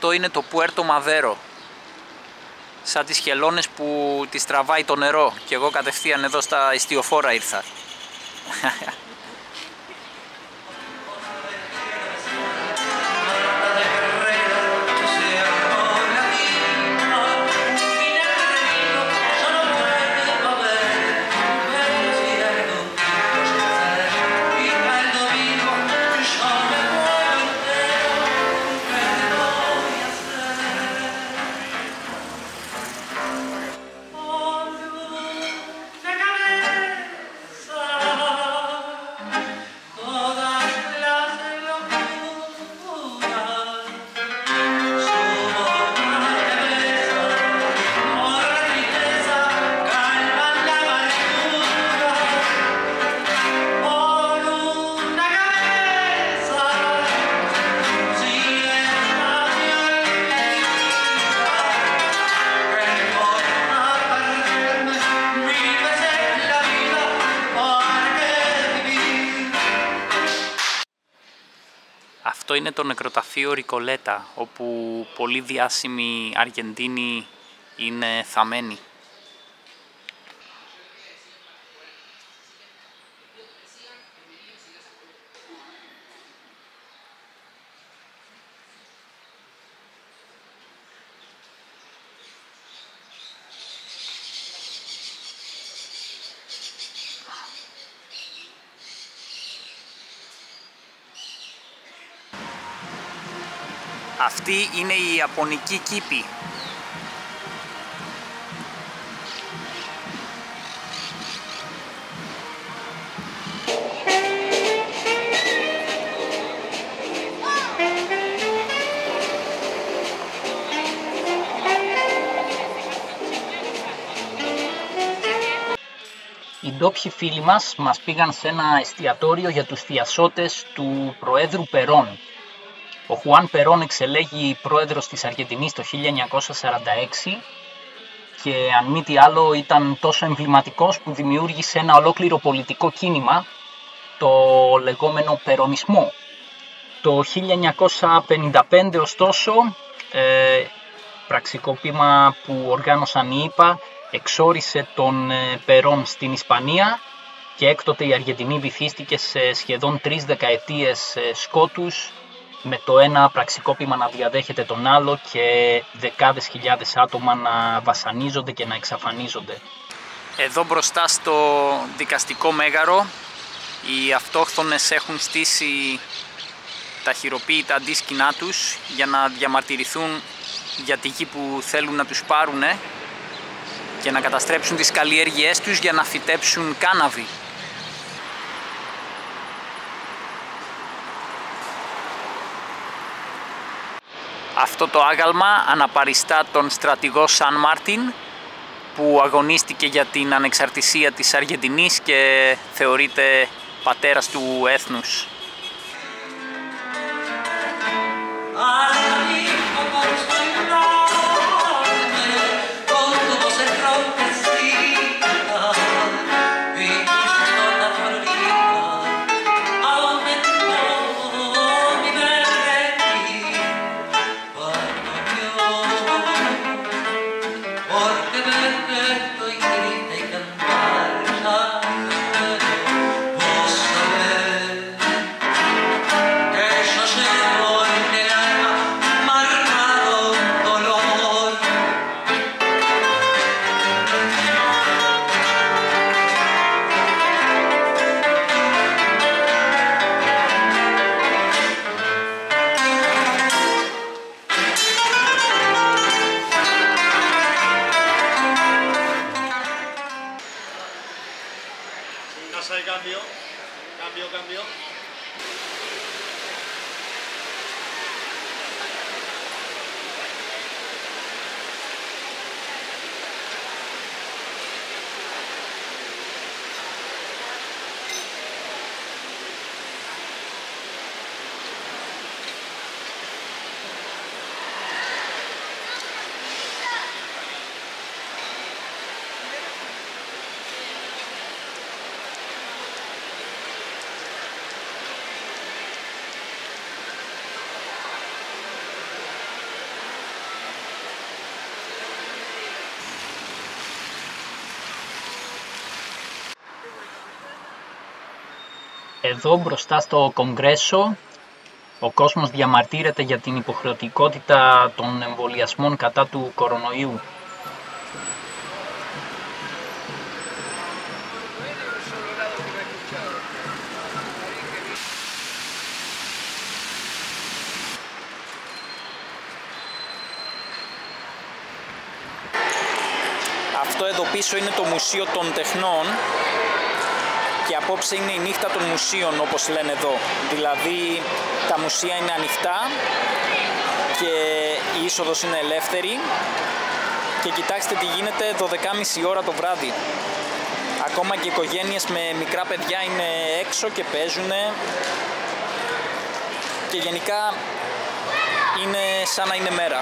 Αυτό είναι το Πουέρτο Μαδέρο. Σαν τις χελώνες που τις τραβάει το νερό. Και εγώ κατευθείαν εδώ στα ιστιοφόρα ήρθα. Αυτό είναι το νεκροταφείο Ρικολέτα, όπου πολύ διάσημοι Αργεντίνοι είναι θαμμένοι. Αυτή είναι η Ιαπωνική κήπη. Οι ντόπιοι φίλοι μας πήγαν σε ένα εστιατόριο για τους θειασότες του Προέδρου Περόν. Ο Χουάν Περόν εξελέγει πρόεδρος της Αργεντινής το 1946 και αν μη τι άλλο ήταν τόσο εμβληματικός που δημιούργησε ένα ολόκληρο πολιτικό κίνημα, το λεγόμενο περονισμό. Το 1955 ωστόσο, πραξικόπημα που οργάνωσαν οι ΗΠΑ εξόρισε τον Περόν στην Ισπανία και έκτοτε η Αργεντινή βυθίστηκε σε σχεδόν 3 δεκαετίες σκότους, με το ένα πραξικόπημα να διαδέχεται τον άλλο και δεκάδες χιλιάδες άτομα να βασανίζονται και να εξαφανίζονται. Εδώ μπροστά στο δικαστικό μέγαρο οι αυτόχθονες έχουν στήσει τα χειροποίητα αντίσκηνά τους για να διαμαρτυρηθούν για τη γη που θέλουν να τους πάρουν και να καταστρέψουν τις καλλιέργειές τους για να φυτέψουν κάναβη. Αυτό το άγαλμα αναπαριστά τον στρατηγό Σαν Μάρτιν, που αγωνίστηκε για την ανεξαρτησία της Αργεντινής και θεωρείται πατέρας του έθνους. Cambio. Εδώ μπροστά στο Κογκρέσο ο κόσμος διαμαρτύρεται για την υποχρεωτικότητα των εμβολιασμών κατά του κορονοϊού. Αυτό εδώ πίσω είναι το Μουσείο των Τεχνών και απόψε είναι η νύχτα των μουσείων, όπως λένε εδώ. Δηλαδή τα μουσεία είναι ανοιχτά και η είσοδος είναι ελεύθερη και κοιτάξτε τι γίνεται 12.30 ώρα το βράδυ. Ακόμα και οικογένειες με μικρά παιδιά είναι έξω και παίζουν και γενικά είναι σαν να είναι μέρα.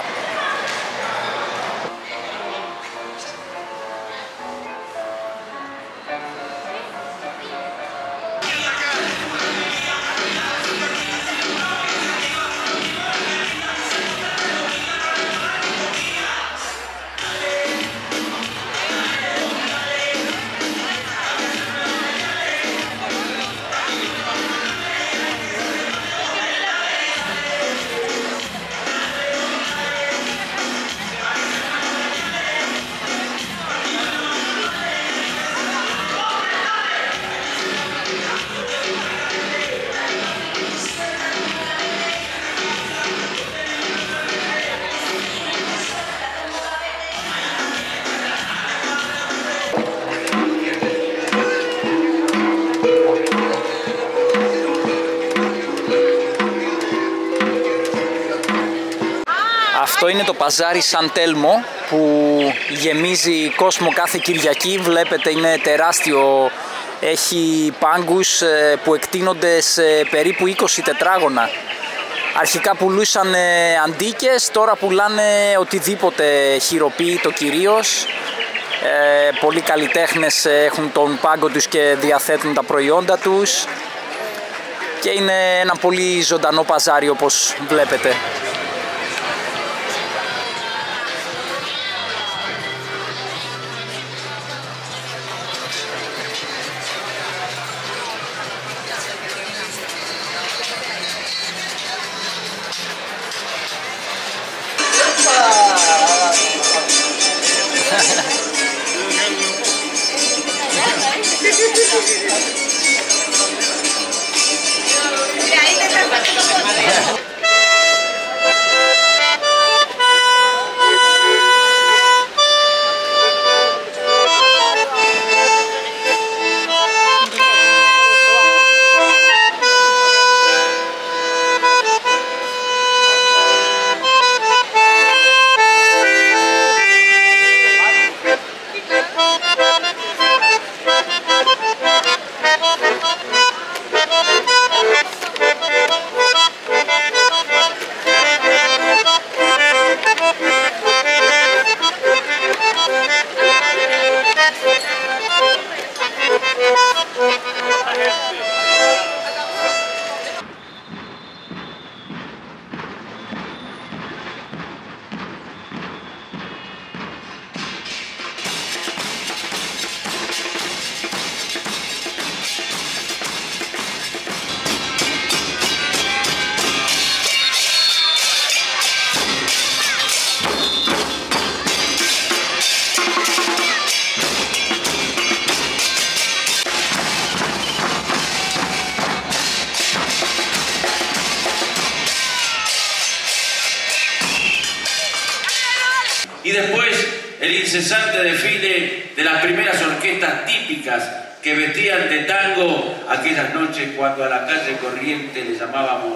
Αυτό είναι το παζάρι Σαν Τέλμο που γεμίζει κόσμο κάθε Κυριακή. Βλέπετε είναι τεράστιο, έχει πάγκους που εκτείνονται σε περίπου 20 τετράγωνα. Αρχικά πουλούσαν αντίκες, τώρα πουλάνε οτιδήποτε χειροποίητο κυρίως. Πολλοί καλλιτέχνες έχουν τον πάγκο τους και διαθέτουν τα προϊόντα τους. Και είναι ένα πολύ ζωντανό παζάρι όπως βλέπετε. Y después el incesante desfile de las primeras orquestas típicas que vestían de tango aquellas noches cuando a la calle Corriente le llamábamos...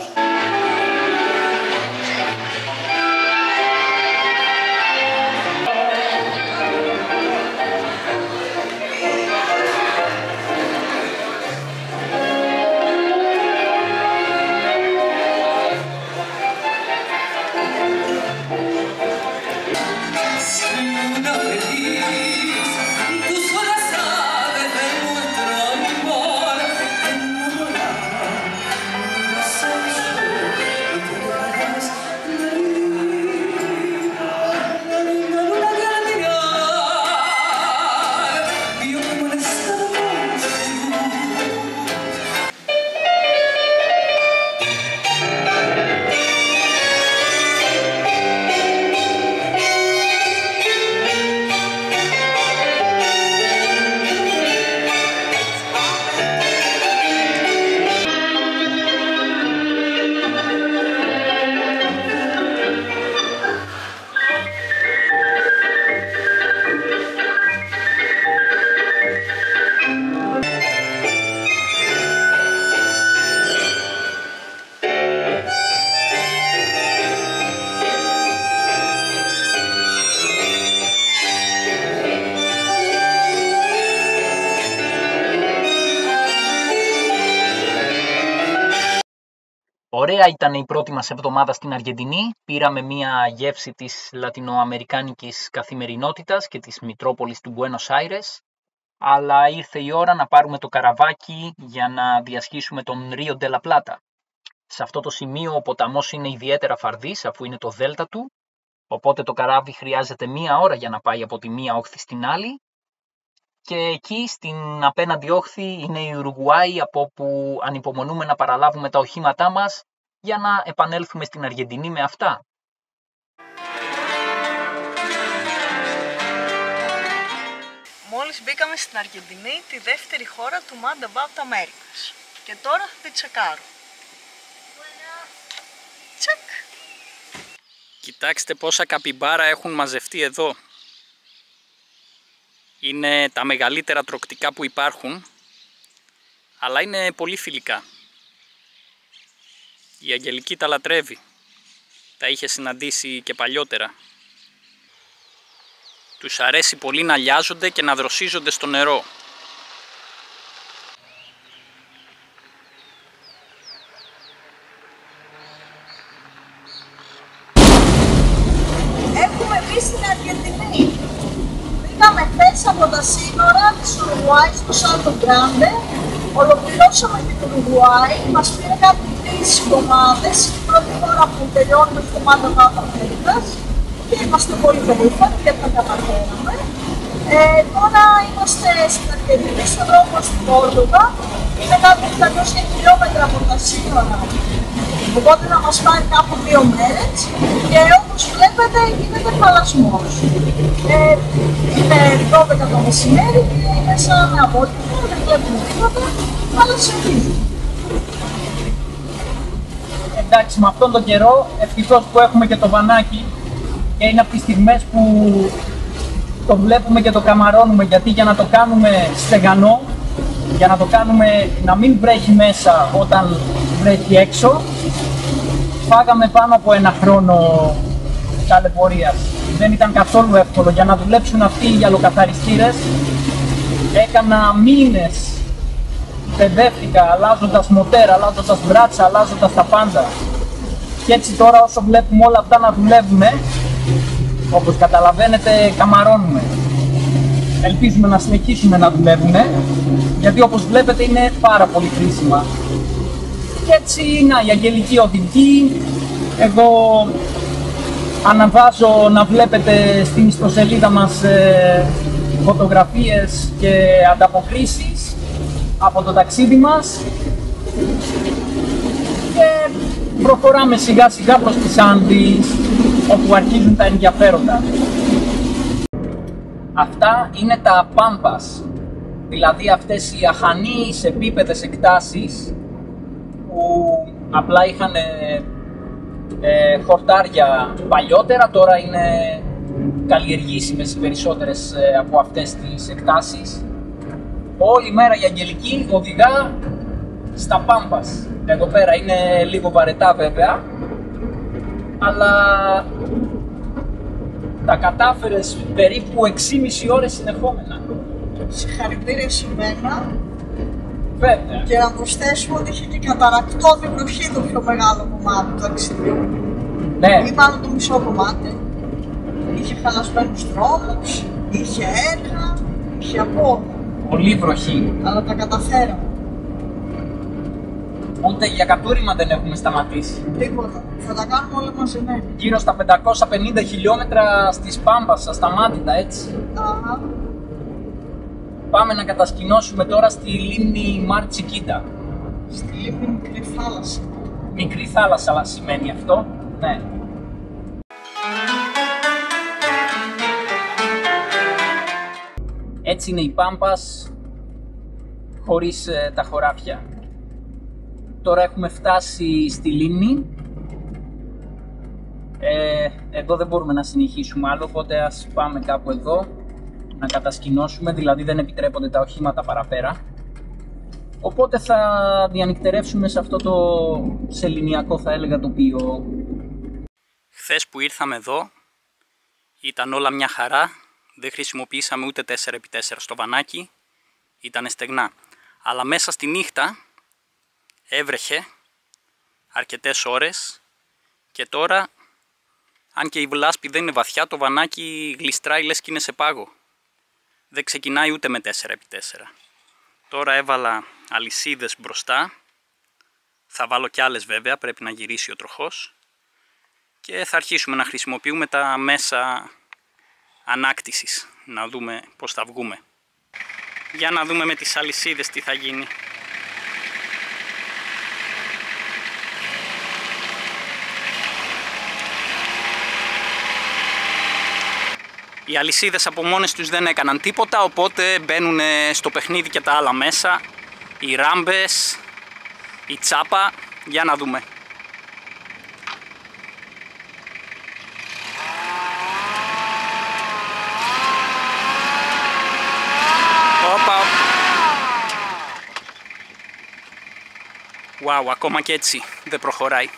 Ωραία ήταν η πρώτη μας εβδομάδα στην Αργεντινή. Πήραμε μια γεύση της λατινοαμερικάνικης καθημερινότητας και της Μητρόπολης του Μπουένος Άιρες. Αλλά ήρθε η ώρα να πάρουμε το καραβάκι για να διασχίσουμε τον Ρίο ντε λα Πλάτα. Σε αυτό το σημείο ο ποταμός είναι ιδιαίτερα φαρδής αφού είναι το δέλτα του, οπότε το καράβι χρειάζεται 1 ώρα για να πάει από τη μία όχθη στην άλλη. Και εκεί στην απέναντι όχθη είναι η Ουρουγουάη, από όπου ανυπομονούμε να παραλάβουμε τα οχήματά μας για να επανέλθουμε στην Αργεντινή με αυτά. Μόλις μπήκαμε στην Αργεντινή, τη δεύτερη χώρα του Mad About Americas. Και τώρα θα τη τσεκάρω. Τσεκ! Κοιτάξτε πόσα καπιμπάρα έχουν μαζευτεί εδώ. Είναι τα μεγαλύτερα τρωκτικά που υπάρχουν, αλλά είναι πολύ φιλικά. Η Αγγελική τα λατρεύει. Τα είχε συναντήσει και παλιότερα. Τους αρέσει πολύ να λιάζονται και να δροσίζονται στο νερό. Έχουμε μπει στην Αργεντινή. Μπήκαμε χθες από τα σύνορα της Ουρουγουάη στο Σάλτο Γκράντε. Ολοκληρώσαμε την Ουρουγουάη. Μας πήρε κάτι 3 εβδομάδες. Η πρώτη φορά που τελειώνουμε στο Mad About Americas. Και είμαστε πολύ περήφανοι γιατί τα καταφέραμε. Τώρα είμαστε στην Αργεντινή, στον δρόμο στην Κόρδοβα. Είναι κάτω 800 χιλιόμετρα από τα σύνορα. Οπότε θα μας πάρει κάπου 2 μέρες. Και όπως βλέπετε γίνεται χαλασμός. Είναι 12 το μεσημέρι και είναι σαν απόγευμα, δεν βλέπουμε τίποτα, αλλά συνεχίζει. Εντάξει, με αυτόν τον καιρό ευτυχώς που έχουμε και το βανάκι και είναι από τις στιγμές που το βλέπουμε και το καμαρώνουμε, γιατί για να το κάνουμε στεγανό, για να το κάνουμε να μην βρέχει μέσα όταν βρέχει έξω, φάγαμε πάνω από 1 χρόνο ταλαιπωρίας. Δεν ήταν καθόλου εύκολο. Για να δουλέψουν αυτοί οι γυαλοκαθαριστήρες έκανα μήνες. Παιδεύτηκα αλλάζοντας μοτέρα, αλλάζοντας μπράτσα, αλλάζοντας τα πάντα. Και έτσι τώρα όσο βλέπουμε όλα αυτά να δουλεύουμε, όπως καταλαβαίνετε καμαρώνουμε. Ελπίζουμε να συνεχίσουμε να δουλεύουμε, γιατί όπως βλέπετε είναι πάρα πολύ χρήσιμα. Και έτσι, να, η Αγγελική οδηγεί. Εγώ αναβάζω να βλέπετε στην ιστοσελίδα μας φωτογραφίες και ανταποκρίσεις από το ταξίδι μας. Και προχωράμε σιγά σιγά προς τις Άνδης, όπου αρχίζουν τα ενδιαφέροντα. Αυτά είναι τα Πάμπας, δηλαδή αυτές οι αχανείς επίπεδες εκτάσεις που απλά είχαν χορτάρια παλιότερα, τώρα είναι καλλιεργήσιμες οι περισσότερες από αυτές τις εκτάσεις. Όλη μέρα η Αγγελική οδηγά στα Πάμπας. Εδώ πέρα είναι λίγο βαρετά βέβαια, αλλά τα κατάφερες περίπου 6,5 ώρες συνεχόμενα. Συγχαρητήρια σε μένα. Βέβαια. Και να προσθέσουμε ότι είχε και καταρακτώδη βροχή το πιο μεγάλο κομμάτι του ταξιδιού. Ναι. Ή μάλλον το μισό κομμάτι. Είχε χαλασμένους δρόμους, είχε έργα, είχε από όλα. Πολύ βροχή. Αλλά τα καταφέραμε. Ούτε για κατούριμα δεν έχουμε σταματήσει. Τίποτα. Θα τα κάνουμε όλα μαζεμένα. Γύρω στα 550 χιλιόμετρα στις Πάμπας, ασταμάτητα έτσι. Αχα. Πάμε να κατασκηνώσουμε τώρα στη λίμνη Μαρ Τσικίτα. Στη λίμνη Μικρή Θάλασσα. Μικρή θάλασσα, αλλά σημαίνει αυτό. Ναι. Έτσι είναι η Πάμπας χωρίς τα χωράφια. Τώρα έχουμε φτάσει στη λίμνη. Εδώ δεν μπορούμε να συνεχίσουμε άλλο, οπότε ας πάμε κάπου εδώ να κατασκηνώσουμε, δηλαδή δεν επιτρέπονται τα οχήματα παραπέρα. Οπότε θα διανυκτερεύσουμε σε αυτό το σεληνιακό, θα έλεγα, τοπίο. Χθες που ήρθαμε εδώ ήταν όλα μια χαρά, δεν χρησιμοποιήσαμε ούτε 4x4 στο βανάκι, ήταν στεγνά. Αλλά μέσα στη νύχτα έβρεχε, αρκετές ώρες και τώρα, αν και η λάσπη δεν είναι βαθιά, το βανάκι γλιστράει λες και είναι σε πάγο. Δεν ξεκινάει ούτε με 4x4. Τώρα έβαλα αλυσίδες μπροστά. Θα βάλω κι άλλες βέβαια, πρέπει να γυρίσει ο τροχός. Και θα αρχίσουμε να χρησιμοποιούμε τα μέσα ανάκτησης. Να δούμε πώς θα βγούμε. Για να δούμε με τις αλυσίδες τι θα γίνει. Οι αλυσίδες από μόνες τους δεν έκαναν τίποτα, οπότε μπαίνουν στο παιχνίδι και τα άλλα μέσα. Οι ράμπες, η τσάπα, για να δούμε. Όπα. Wow, ακόμα και έτσι δεν προχωράει.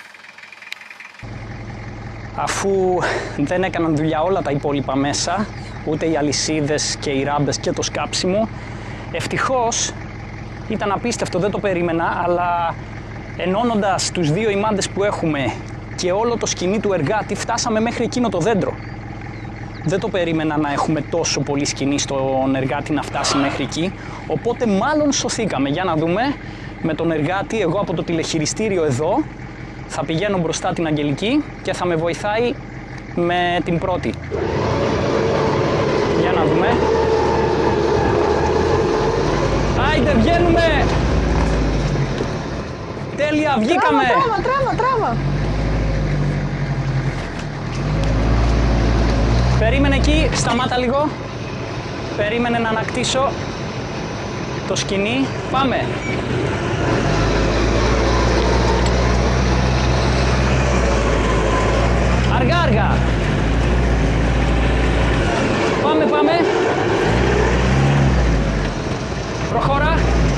Αφού δεν έκαναν δουλειά όλα τα υπόλοιπα μέσα, ούτε οι αλυσίδες και οι ράμπες και το σκάψιμο, ευτυχώς ήταν απίστευτο, δεν το περίμενα, αλλά ενώνοντας τους δύο ημάντες που έχουμε και όλο το σκηνή του εργάτη, φτάσαμε μέχρι εκείνο το δέντρο. Δεν το περίμενα να έχουμε τόσο πολύ σκηνή στον εργάτη να φτάσει μέχρι εκεί, οπότε μάλλον σωθήκαμε. Για να δούμε, με τον εργάτη, εγώ από το τηλεχειριστήριο εδώ, θα πηγαίνω μπροστά την Αγγελική και θα με βοηθάει με την πρώτη. Για να δούμε. Άιντε, βγαίνουμε! Τέλεια, βγήκαμε! Τράβα! Περίμενε εκεί, σταμάτα λίγο. Περίμενε να ανακτήσω το σκηνή. Πάμε! Αργά! Πάμε! Προχώρα!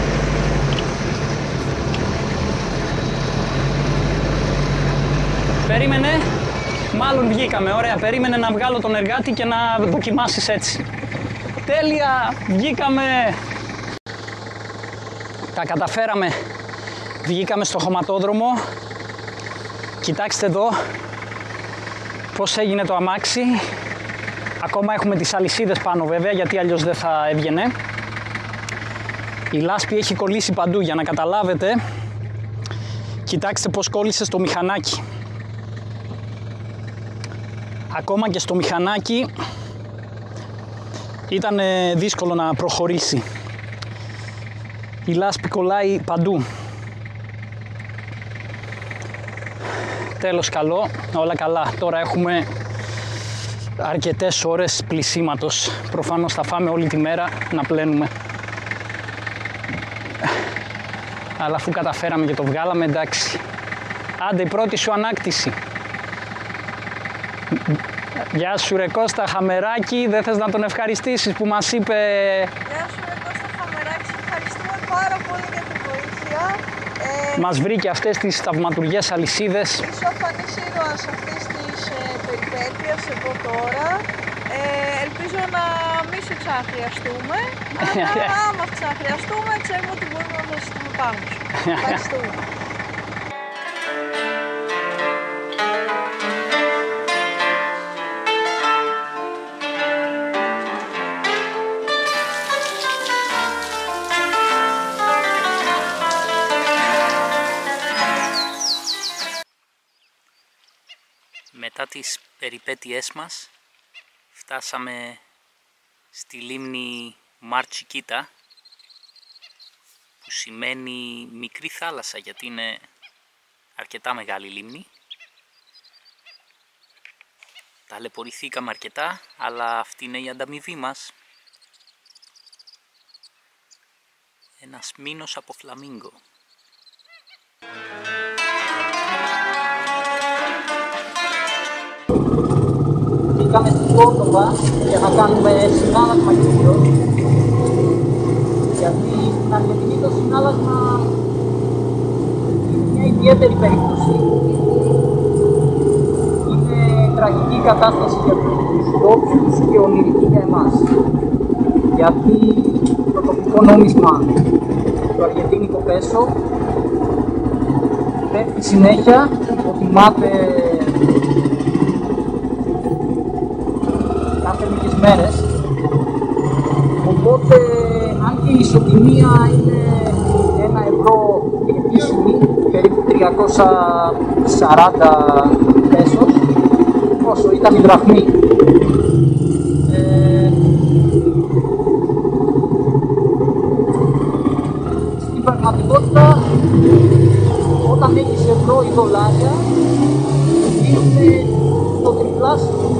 Περίμενε! Μάλλον βγήκαμε, ωραία, περίμενε να βγάλω τον εργάτη και να δοκιμάσεις έτσι. Τέλεια, βγήκαμε! Τα καταφέραμε, βγήκαμε στο χωματόδρομο. Κοιτάξτε εδώ πώς έγινε το αμάξι. Ακόμα έχουμε τις αλυσίδες πάνω βέβαια, γιατί αλλιώς δεν θα έβγαινε. Η λάσπη έχει κολλήσει παντού, για να καταλάβετε. Κοιτάξτε πώς κόλλησε στο μηχανάκι. Ακόμα και στο μηχανάκι ήταν δύσκολο να προχωρήσει. Η λάσπη κολλάει παντού. Τέλος, καλό, όλα καλά. Τώρα έχουμε αρκετές ώρες πλυσίματος. Προφανώς θα φάμε όλη τη μέρα να πλένουμε. Αλλά αφού καταφέραμε και το βγάλαμε, εντάξει. Άντε, η πρώτη σου ανάκτηση. Γεια σου ρε Κώστα Χαμεράκη, δεν θες να τον ευχαριστήσεις που μας είπε... Γεια σου ρε Κώστα Χαμεράκη, σε ευχαριστούμε πάρα πολύ για την βοήθεια. Μας βρήκε αυτές τις θαυματουργές αλυσίδες. Είσαι ο φανής ήρωας αυτής της περιπέτειας εδώ τώρα. Ελπίζω να μην σε ξαναχρειαστούμε, αλλά άμα ξαναχρειαστούμε ξέρουμε ότι μπορούμε να βασιστούμε πάνω σου. Ευχαριστούμε. Μετά τις περιπέτειές μας φτάσαμε στη λίμνη Μαρτσικίτα, που σημαίνει μικρή θάλασσα γιατί είναι αρκετά μεγάλη λίμνη. Ταλαιπωρηθήκαμε αρκετά, αλλά αυτή είναι η ανταμοιβή μας. Ένας μήνος από φλαμίγκο. Πήγαμε στην Κόρδοβα για να κάνουμε συνάλλαγμα κυρίως, γιατί στην Αργεντινή το συνάλλαγμα είναι μια ιδιαίτερη περίπτωση. Είναι τραγική κατάσταση για τους ντόπιους και ονειρική για εμάς. Γιατί το τοπικό νόμισμα, το αργεντίνικο πέσο, πέφτει συνέχεια, υποτιμάται κάθε λίγες μέρες. Οπότε, αν και η ισοτιμία είναι 1 ευρώ επίσημη, περίπου 340 πέσος, όσο ήταν η δραχμή. Στην πραγματικότητα, όταν έχεις ευρώ ή δολάρια, είναι το τριπλάσιο.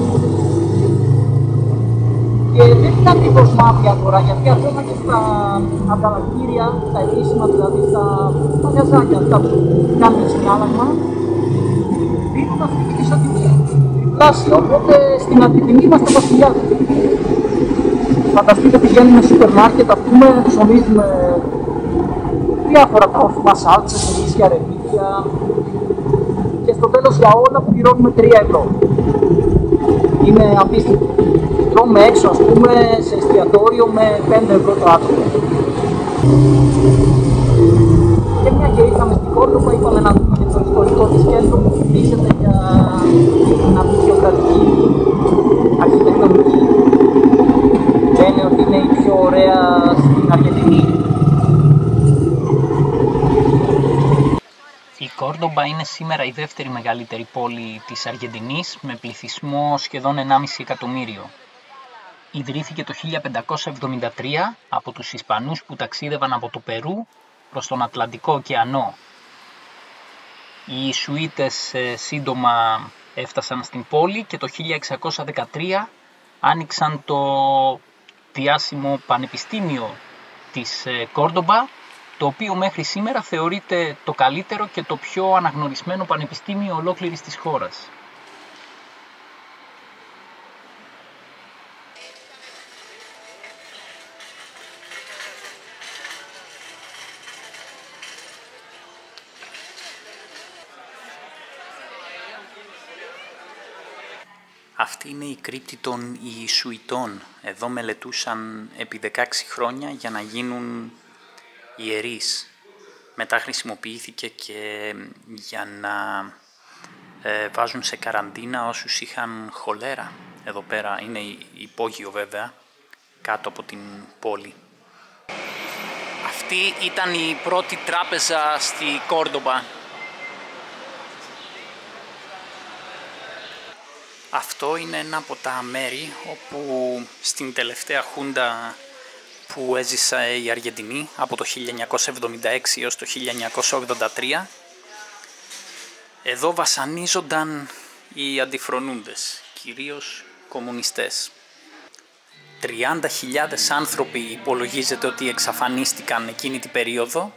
Και δεν είναι ακριβώς μαύρη αγορά, γιατί ακόμα και στα ανταλλακτήρια, τα επίσημα, δηλαδή στα μαγαζάκια αυτά που κάνουν συνάλλαγμα, δίνουν αυτή την ισοτιμία, τριπλάσια. Οπότε στην αντιτιμή είμαστε βασιλιάδες. Φανταστείτε, πηγαίνουμε στο σούπερ μάρκετ, ας πούμε, ψωνίζουμε διάφορα τρόφιμα, σάλτσες, ρύζια, ρεβίθια, και στο τέλος για όλα πληρώνουμε 3 ευρώ. Είναι απίστευτο. Τρώμε έξω, ας πούμε, σε εστιατόριο με 5 ευρώ το άτομο. Και μια και ήρθαμε στην Κόρδοβα, είπαμε να δούμε και το ιστορικό της κέντρο που θυμίζεται για την απεικιοκρατική αρχιτεκτονική. Λένε ότι είναι η πιο ωραία στην Αργεντινή. Η Κόρντομπα είναι σήμερα η δεύτερη μεγαλύτερη πόλη της Αργεντινής με πληθυσμό σχεδόν 1,5 εκατομμύριο. Ιδρύθηκε το 1573 από τους Ισπανούς που ταξίδευαν από το Περού προς τον Ατλαντικό ωκεανό. Οι Ιησουίτες σύντομα έφτασαν στην πόλη και το 1613 άνοιξαν το διάσημο Πανεπιστήμιο της Κόρντομπα, το οποίο μέχρι σήμερα θεωρείται το καλύτερο και το πιο αναγνωρισμένο πανεπιστήμιο ολόκληρης της χώρας. Αυτή είναι η κρύπτη των Ιησουητών. Εδώ μελετούσαν επί 16 χρόνια για να γίνουν ιερείς. Μετά χρησιμοποιήθηκε και για να βάζουν σε καραντίνα όσους είχαν χολέρα. Εδώ πέρα είναι υπόγειο βέβαια, κάτω από την πόλη. Αυτή ήταν η πρώτη τράπεζα στη Κόρντομπα. Αυτό είναι ένα από τα μέρη όπου στην τελευταία χούντα που έζησε η Αργεντινή από το 1976 έως το 1983, εδώ βασανίζονταν οι αντιφρονούντες, κυρίως κομμουνιστές. 30.000 άνθρωποι υπολογίζεται ότι εξαφανίστηκαν εκείνη την περίοδο.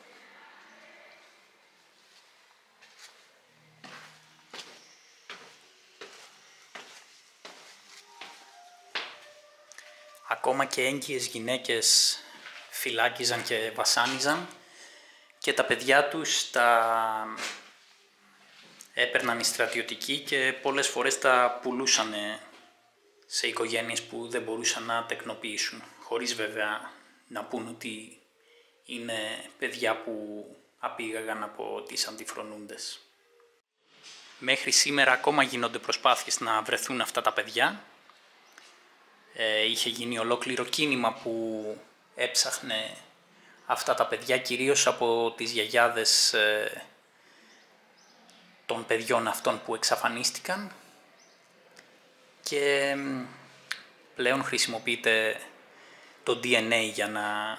Ακόμα και έγκυες γυναίκες φυλάκιζαν και βασάνιζαν και τα παιδιά τους τα έπαιρναν οι στρατιωτικοί και πολλές φορές τα πουλούσαν σε οικογένειες που δεν μπορούσαν να τεκνοποιήσουν, χωρίς βέβαια να πούν ότι είναι παιδιά που απήγαγαν από τις αντιφρονούντες. Μέχρι σήμερα ακόμα γίνονται προσπάθειες να βρεθούν αυτά τα παιδιά. Είχε γίνει ολόκληρο κίνημα που έψαχνε αυτά τα παιδιά, κυρίως από τις γιαγιάδες των παιδιών αυτών που εξαφανίστηκαν, και πλέον χρησιμοποιείται το DNA για να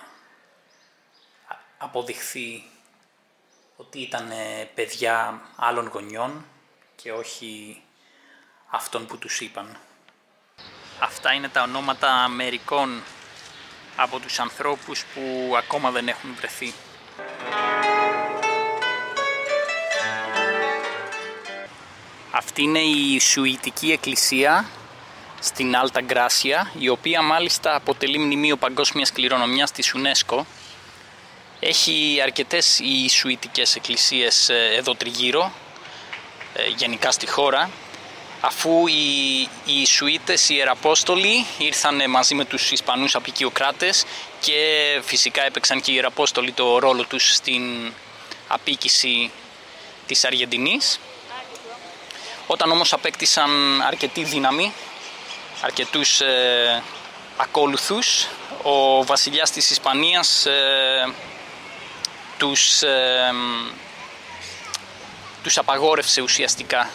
αποδειχθεί ότι ήταν παιδιά άλλων γονιών και όχι αυτών που τους είπαν. Αυτά είναι τα ονόματα μερικών από τους ανθρώπους που ακόμα δεν έχουν βρεθεί. Αυτή είναι η Ιησουητική εκκλησία στην Alta Gracia, η οποία μάλιστα αποτελεί μνημείο παγκόσμιας κληρονομιάς της UNESCO. Έχει αρκετές Ιησουητικές εκκλησίες εδώ τριγύρω, γενικά στη χώρα, αφού οι Ιησουίτες, οι Ιεραπόστολοι, ήρθαν μαζί με τους Ισπανούς απικιοκράτες και φυσικά έπαιξαν και οι Ιεραπόστολοι το ρόλο τους στην απίκηση της Αργεντινής. Όταν όμως απέκτησαν αρκετή δύναμη, αρκετούς ακόλουθους, ο βασιλιάς της Ισπανίας τους απαγόρευσε ουσιαστικά,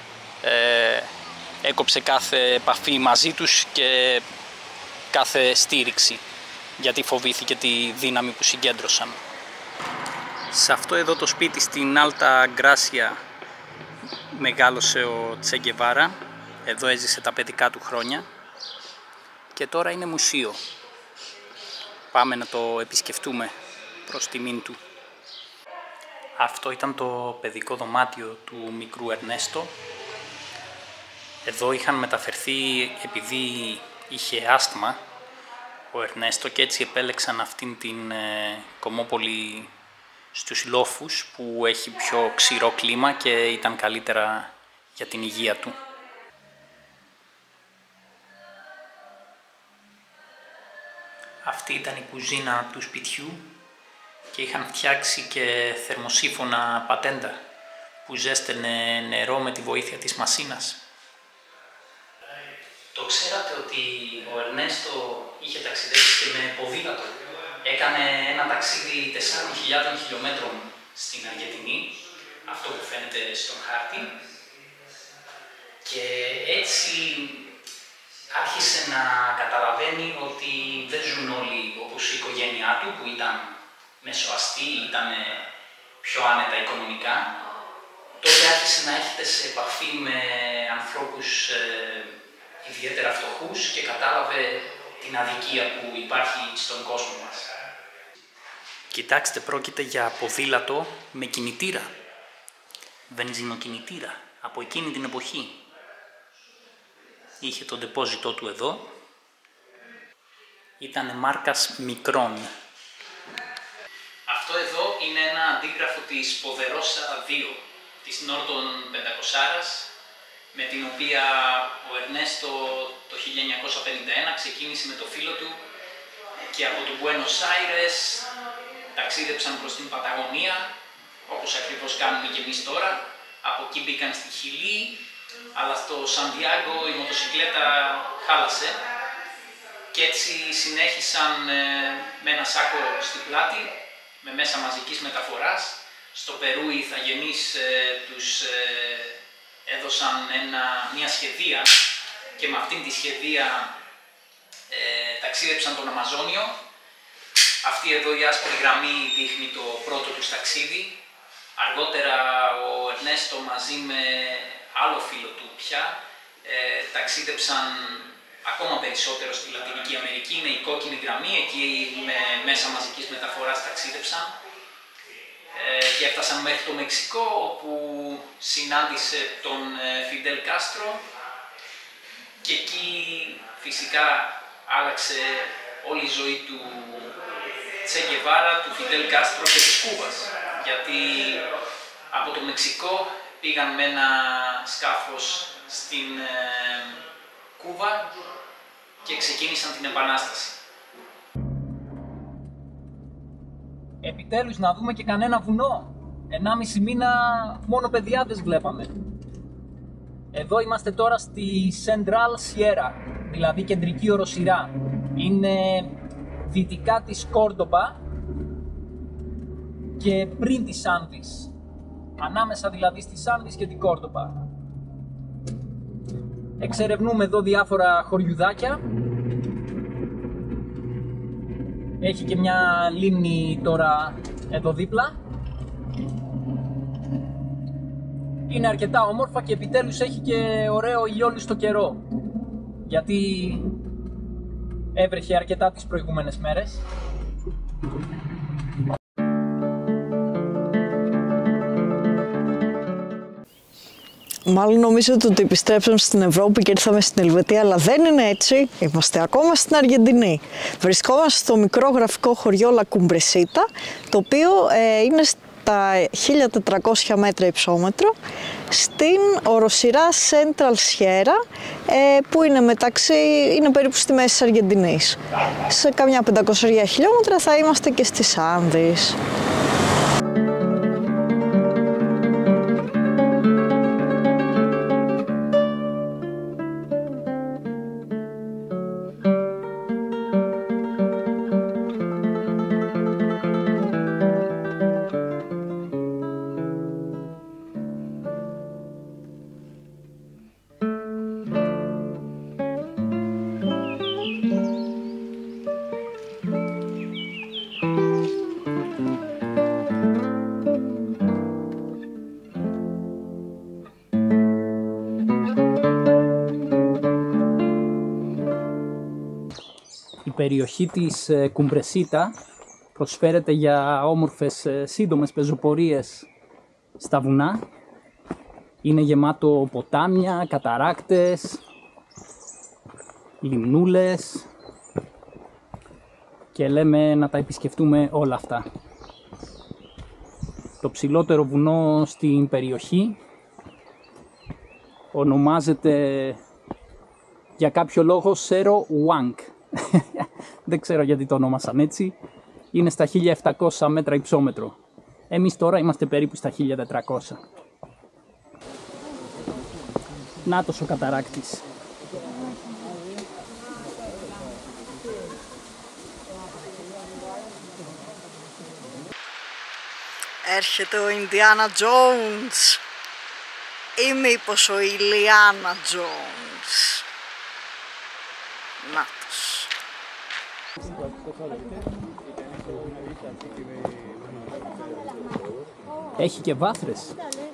έκοψε κάθε επαφή μαζί τους και κάθε στήριξη, γιατί φοβήθηκε τη δύναμη που συγκέντρωσαν. Σε αυτό εδώ το σπίτι στην Άλτα Γκράσια μεγάλωσε ο Τσε Γκεβάρα, εδώ έζησε τα παιδικά του χρόνια και τώρα είναι μουσείο. Πάμε να το επισκεφτούμε προς τιμήν του. Αυτό ήταν το παιδικό δωμάτιο του μικρού Ερνέστο. Εδώ είχαν μεταφερθεί επειδή είχε άσθμα ο Ερνέστο και έτσι επέλεξαν αυτήν την κομμόπολη στους λόφους που έχει πιο ξηρό κλίμα και ήταν καλύτερα για την υγεία του. Αυτή ήταν η κουζίνα του σπιτιού και είχαν φτιάξει και θερμοσύφωνα πατέντα που ζέστενε νερό με τη βοήθεια της μασίνας. Το ξέρατε ότι ο Ερνέστο είχε ταξιδέψει και με ποδήλατο? Έκανε ένα ταξίδι 4.000 χιλιόμετρων στην Αργεντινή, αυτό που φαίνεται στον χάρτη, και έτσι άρχισε να καταλαβαίνει ότι δεν ζουν όλοι όπως η οικογένειά του που ήταν μεσοαστή, ήταν πιο άνετα οικονομικά. Τότε άρχισε να έρχεται σε επαφή με ανθρώπους ιδιαίτερα φτωχούς και κατάλαβε την αδικία που υπάρχει στον κόσμο μας. Κοιτάξτε, πρόκειται για ποδήλατο με κινητήρα, βενζινοκινητήρα, από εκείνη την εποχή. Είχε το ντεπόζιτό του εδώ, ήταν μάρκας Μικρόν. Αυτό εδώ είναι ένα αντίγραφο της Ποδερόσα 2, της Νόρτον 500, με την οποία ο Ερνέστο το 1951 ξεκίνησε με το φίλο του και από το Μπουένος Άιρες ταξίδεψαν προς την Παταγωνία, όπως ακριβώς κάνουμε και εμείς τώρα. Από εκεί μπήκαν στη Χιλή, αλλά στο Σαντιάγκο η μοτοσικλέτα χάλασε και έτσι συνέχισαν με ένα σάκο στην πλάτη, με μέσα μαζικής μεταφοράς. Στο Περού οι ηθαγενείς τους έδωσαν μια σχεδία και με αυτήν τη σχεδία ταξίδεψαν τον Αμαζόνιο. Αυτή εδώ η άσπρη γραμμή δείχνει το πρώτο τους ταξίδι. Αργότερα ο Ερνέστο μαζί με άλλο φίλο του πια ταξίδεψαν ακόμα περισσότερο στη Λατινική Αμερική. Είναι η κόκκινη γραμμή, εκεί με μέσα μαζικής μεταφοράς ταξίδεψαν και έφτασαν μέχρι το Μεξικό, όπου συνάντησε τον Φιντέλ Κάστρο και εκεί φυσικά άλλαξε όλη η ζωή του Τσε Γκεβάρα, του Φιντέλ Κάστρο και της Κούβας, γιατί από το Μεξικό πήγαν με ένα σκάφος στην Κούβα και ξεκίνησαν την Επανάσταση. Επιτέλους να δούμε και κανένα βουνό. 1,5 μήνα μόνο παιδιάδες βλέπαμε. Εδώ είμαστε τώρα στη Central Sierra, δηλαδή κεντρική οροσειρά. Είναι δυτικά της Κόρντομπα και πριν της Άνδης. Ανάμεσα δηλαδή στις Άνδης και την Κόρντομπα. Εξερευνούμε εδώ διάφορα χωριουδάκια. Έχει και μια λίμνη τώρα εδώ δίπλα. Είναι αρκετά όμορφα και επιτέλους έχει και ωραίο ηλιόλουστο καιρό, γιατί έβρεχε αρκετά τις προηγούμενες μέρες. Μάλλον νομίζετε ότι επιστρέψαμε στην Ευρώπη και ήρθαμε στην Ελβετία, αλλά δεν είναι έτσι. Είμαστε ακόμα στην Αργεντινή. Βρισκόμαστε στο μικρό γραφικό χωριό La Cumbrecita, το οποίο είναι στα 1400 μέτρα υψόμετρο, στην οροσειρά Central Sierra, που είναι περίπου στη μέση της Αργεντινής. Σε καμιά 500 χιλιόμετρα θα είμαστε και στις Άνδης. Η περιοχή της Κουμπρεσίτα προσφέρεται για όμορφες σύντομες πεζοπορίες στα βουνά. Είναι γεμάτο ποτάμια, καταράκτες, λιμνούλες και λέμε να τα επισκεφτούμε όλα αυτά. Το ψηλότερο βουνό στην περιοχή ονομάζεται για κάποιο λόγο Σέρο Ουάνκ. Δεν ξέρω γιατί το ονόμασαν έτσι. Είναι στα 1700 μέτρα υψόμετρο. Εμείς τώρα είμαστε περίπου στα 1400. Νάτος ο καταράκτης. Έρχεται ο Ινδιάνα Τζόουνς ή μήπως ο Ηλιάνα Τζόουνς. Νάτος. Έχει και βάθρες.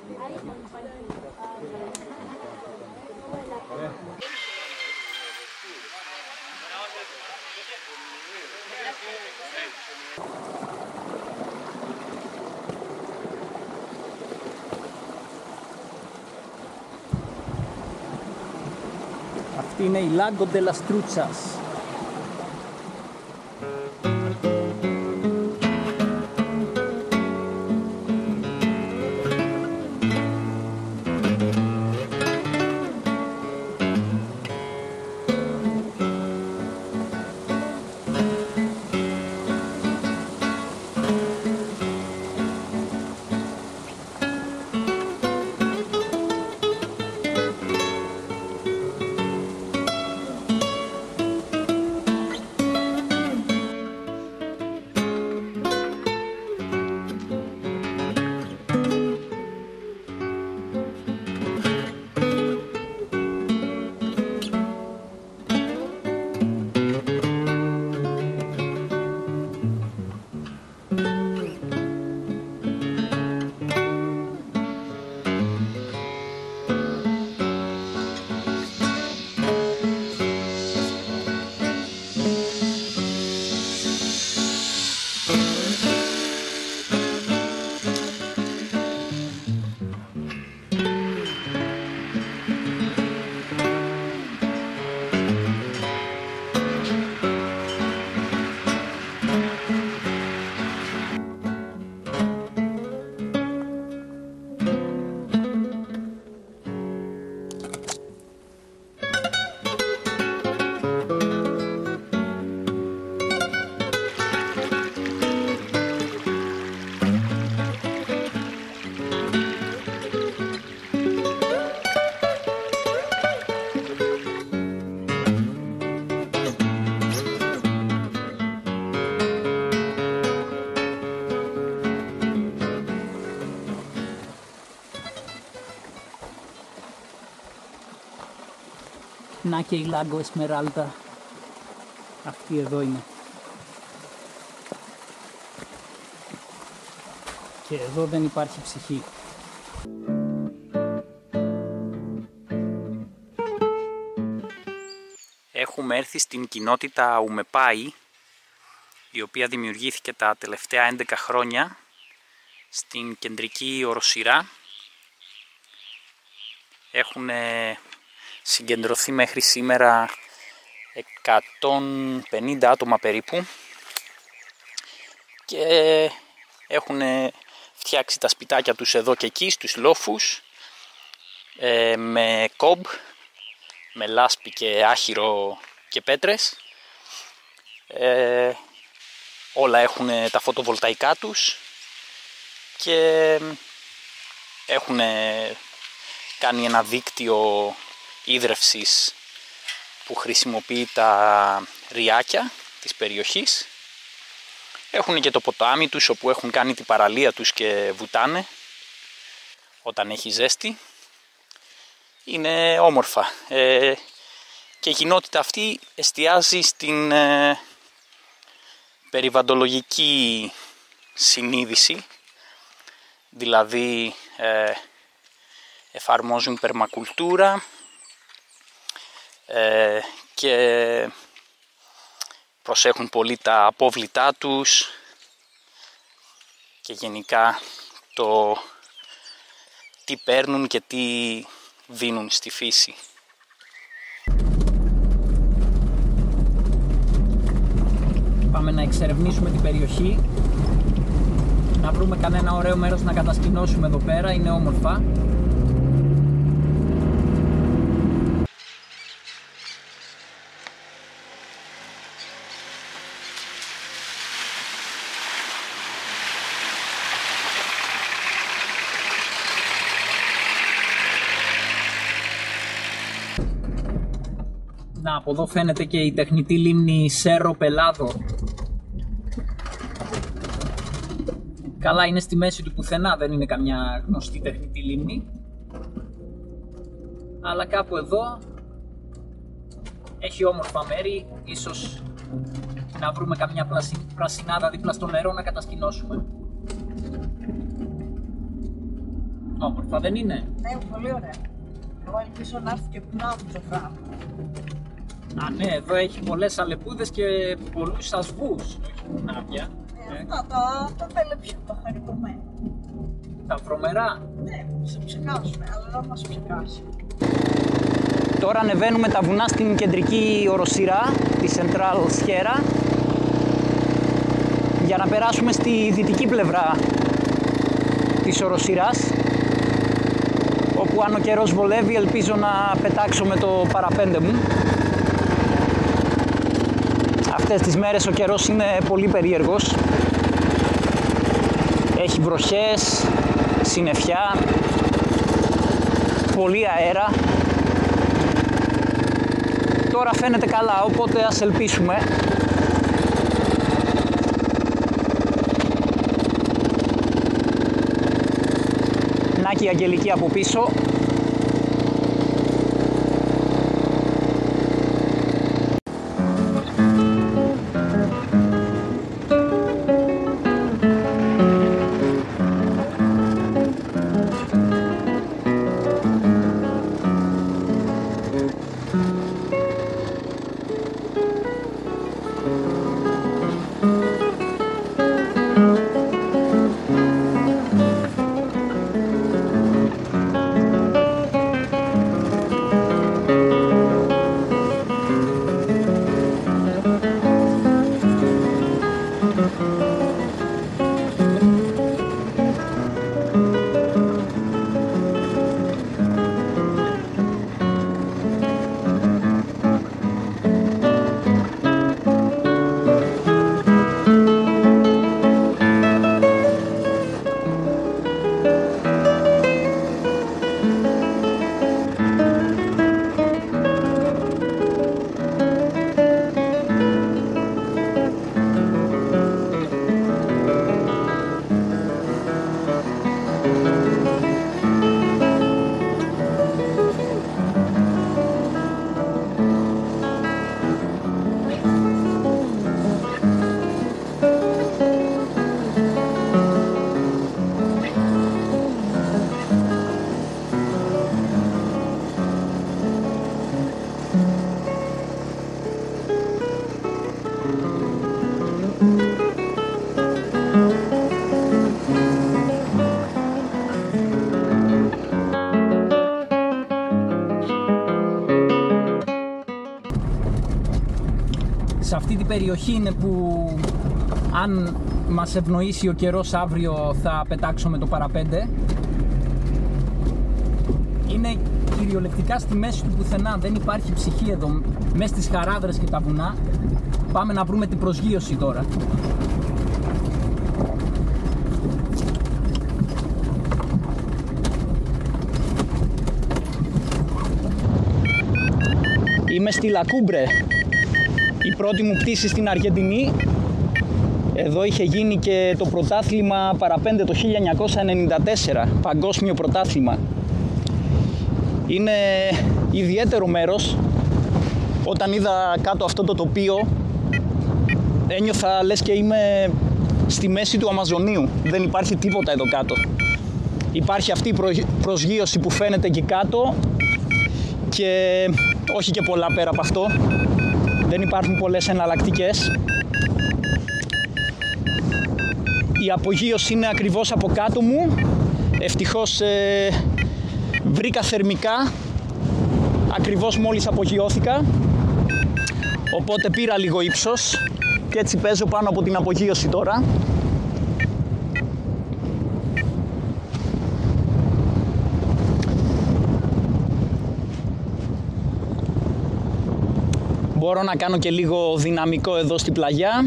Αυτή είναι η Lago de las Truchas. Να και η Lago Esmeralda. Αυτή εδώ είναι. Και εδώ δεν υπάρχει ψυχή. Έχουμε έρθει στην κοινότητα Ουμεπάι, η οποία δημιουργήθηκε τα τελευταία 11 χρόνια στην κεντρική Οροσειρά. Έχουν συγκεντρωθεί μέχρι σήμερα 150 άτομα περίπου και έχουν φτιάξει τα σπιτάκια τους εδώ και εκεί στους λόφους με κόμπ, με λάσπη και άχυρο και πέτρες. Όλα έχουν τα φωτοβολταϊκά τους και έχουν κάνει ένα δίκτυο ίδρευσης που χρησιμοποιεί τα ριάκια της περιοχής. Έχουν και το ποτάμι τους όπου έχουν κάνει την παραλία τους και βουτάνε όταν έχει ζέστη. Είναι όμορφα και η κοινότητα αυτή εστιάζει στην περιβαλλοντολογική συνείδηση, δηλαδή εφαρμόζουν περμακουλτούρα και προσέχουν πολύ τα απόβλητά τους και γενικά το τι παίρνουν και τι δίνουν στη φύση. Πάμε να εξερευνήσουμε την περιοχή, να βρούμε κανένα ωραίο μέρος να κατασκηνώσουμε εδώ πέρα, είναι όμορφα. Να, από εδώ φαίνεται και η τεχνητή λίμνη Σέρρο Πελάδο. Καλά, είναι στη μέση του πουθενά, δεν είναι καμιά γνωστή τεχνητή λίμνη. Αλλά κάπου εδώ έχει όμορφα μέρη, ίσως να βρούμε καμιά πρασινάδα δίπλα στο νερό να κατασκηνώσουμε. Όμορφα δεν είναι? Ναι, πολύ ωραία. Εγώ ελπίζω να έρθει και πνάβου το βράδυ. Α, ναι, εδώ έχει πολλές αλεπούδες και πολλούς ασβούς, όχι κουνάβια. Αυτά τα τελεπιού, τα χαριτωμένα. Τα βρωμερά. Ναι, σε ψεκάσουμε, αλλά δεν μας ψεκάσει. Τώρα ανεβαίνουμε τα βουνά στην κεντρική οροσειρά, τη Central Sierra, για να περάσουμε στη δυτική πλευρά της οροσειράς, όπου αν ο καιρός βολεύει ελπίζω να πετάξω με το παραπέντε μου. Αυτές τις μέρες ο καιρός είναι πολύ περίεργος. Έχει βροχές, συννεφιά, πολύ αέρα. Τώρα φαίνεται καλά, οπότε ας ελπίσουμε. Να και η Αγγελική από πίσω. Σε αυτή την περιοχή είναι που αν μας ευνοήσει ο καιρός αύριο θα πετάξω με το παραπέντε. Είναι κυριολεκτικά στη μέση του πουθενά, δεν υπάρχει ψυχή εδώ, μέσα στις χαράδρες και τα βουνά. Πάμε να βρούμε την προσγείωση τώρα. Είμαι στη Λακούμπρε, η πρώτη μου πτήση στην Αργεντινή. Εδώ είχε γίνει και το πρωτάθλημα παραπέντε το 1994, παγκόσμιο πρωτάθλημα. Είναι ιδιαίτερο μέρος. Όταν είδα κάτω αυτό το τοπίο, ένιωθα λες και είμαι στη μέση του Αμαζονίου. Δεν υπάρχει τίποτα εδώ κάτω. Υπάρχει αυτή η προσγείωση που φαίνεται εκεί κάτω και όχι και πολλά πέρα από αυτό. Δεν υπάρχουν πολλές εναλλακτικές. Η απογείωση είναι ακριβώς από κάτω μου. Ευτυχώς βρήκα θερμικά ακριβώς μόλις απογειώθηκα, οπότε πήρα λίγο ύψος και έτσι παίζω πάνω από την απογείωση τώρα. Μπορώ να κάνω και λίγο δυναμικό εδώ στην πλαγιά.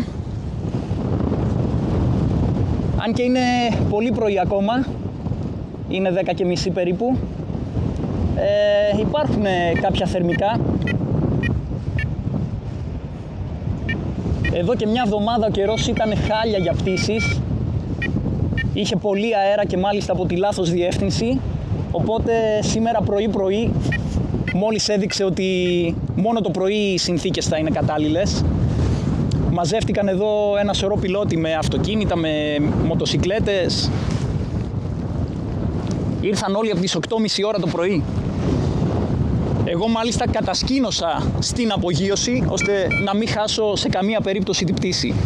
Αν και είναι πολύ πρωί ακόμα, είναι 10:30 περίπου, υπάρχουν κάποια θερμικά. Εδώ και μια εβδομάδα ο καιρός ήταν χάλια για πτήσεις. Είχε πολύ αέρα και μάλιστα από τη λάθος διεύθυνση. Οπότε σήμερα πρωί μόλις έδειξε ότι μόνο το πρωί οι συνθήκες θα είναι κατάλληλες, μαζεύτηκαν εδώ ένα σωρό πιλότοι με αυτοκίνητα, με μοτοσικλέτες. Ήρθαν όλοι από τις 8:30 ώρα το πρωί. Εγώ μάλιστα κατασκήνωσα στην απογείωση ώστε να μην χάσω σε καμία περίπτωση την πτήση.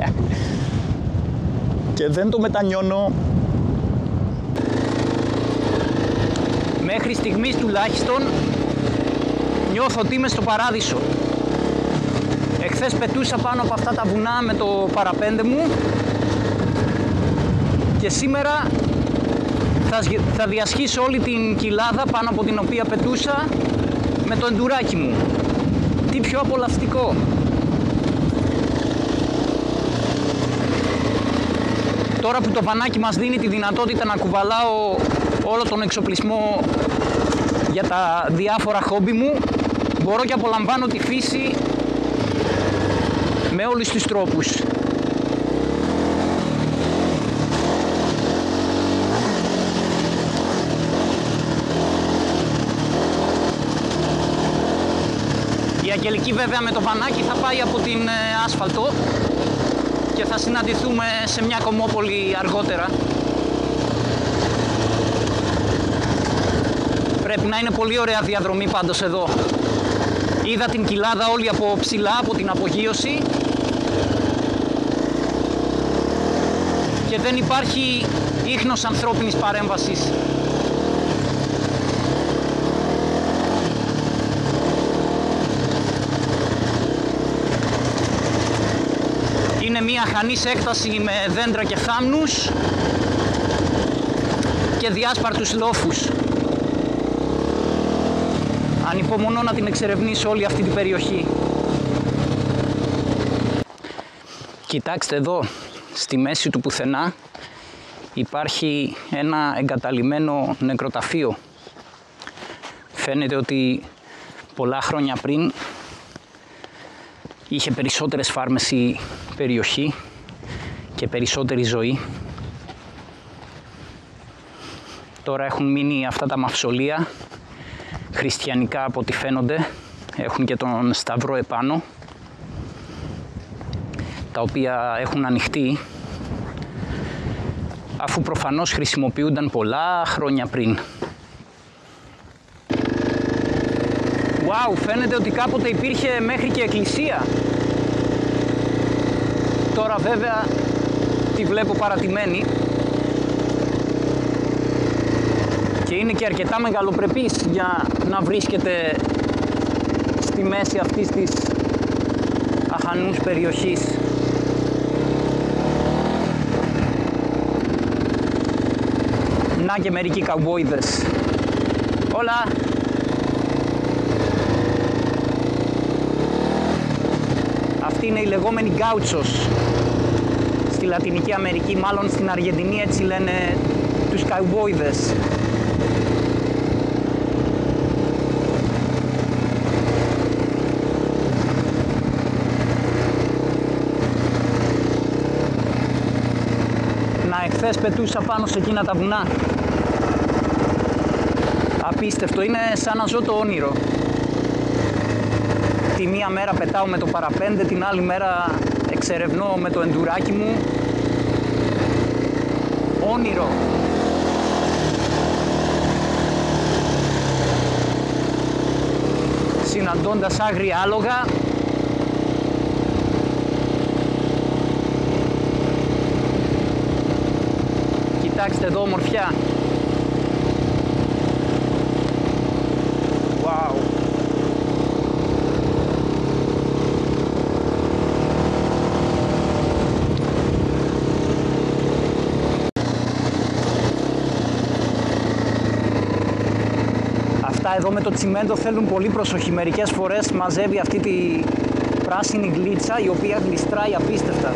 Και δεν το μετανιώνω. Μέχρι στιγμής τουλάχιστον νιώθω ότι είμαι στο παράδεισο. Εχθές πετούσα πάνω από αυτά τα βουνά με το παραπέντε μου και σήμερα θα διασχίσω όλη την κοιλάδα πάνω από την οποία πετούσα με το εντουράκι μου. Τι πιο απολαυστικό. Τώρα που το βανάκι μας δίνει τη δυνατότητα να κουβαλάω όλο τον εξοπλισμό για τα διάφορα χόμπι μου, μπορώ και απολαμβάνω τη φύση με όλους τους τρόπους. Η Αγγελική βέβαια με το βανάκι θα πάει από την άσφαλτο και θα συναντηθούμε σε μια κομμόπολη αργότερα. Πρέπει να είναι πολύ ωραία διαδρομή πάντως εδώ. Είδα την κοιλάδα όλη από ψηλά, από την απογείωση, και δεν υπάρχει ίχνος ανθρώπινης παρέμβασης. Είναι μια χανής έκταση με δέντρα και θάμνους και διάσπαρτους λόφους. Ανυπομονώ να την εξερευνήσω όλη αυτή την περιοχή. Κοιτάξτε εδώ, στη μέση του πουθενά υπάρχει ένα εγκαταλειμμένο νεκροταφείο. Φαίνεται ότι πολλά χρόνια πριν είχε περισσότερες φάρμες η περιοχή και περισσότερη ζωή. Τώρα έχουν μείνει αυτά τα μαυσολεία, χριστιανικά από ό,τι φαίνονται, έχουν και τον σταυρό επάνω, τα οποία έχουν ανοιχτεί, αφού προφανώς χρησιμοποιούνταν πολλά χρόνια πριν. Wow, φαίνεται ότι κάποτε υπήρχε μέχρι και εκκλησία. Τώρα βέβαια τη βλέπω παρατημένη και είναι και αρκετά μεγαλοπρεπής για να βρίσκεται στη μέση αυτής της αχανούς περιοχής. Να και μερικοί καουμπόιδες. Όλα! Αυτή είναι η λεγόμενη γκάουτσος στη Λατινική Αμερική, μάλλον στην Αργεντινή έτσι λένε τους καουμπόιδες. Να, εχθές πετούσα πάνω σε εκείνα τα βουνά. Απίστευτο, είναι σαν να ζω το όνειρο. Τη μία μέρα πετάω με το παραπέντε, την άλλη μέρα εξερευνώ με το εντουράκι μου. Όνειρο. Συναντώντας άγρια άλογα Κοιτάξτε εδώ ομορφιά. Wow. Αυτά εδώ με το τσιμέντο θέλουν πολύ προσοχή. Μερικές φορές μαζεύει αυτή τη πράσινη γλίτσα η οποία γλιστράει απίστευτα.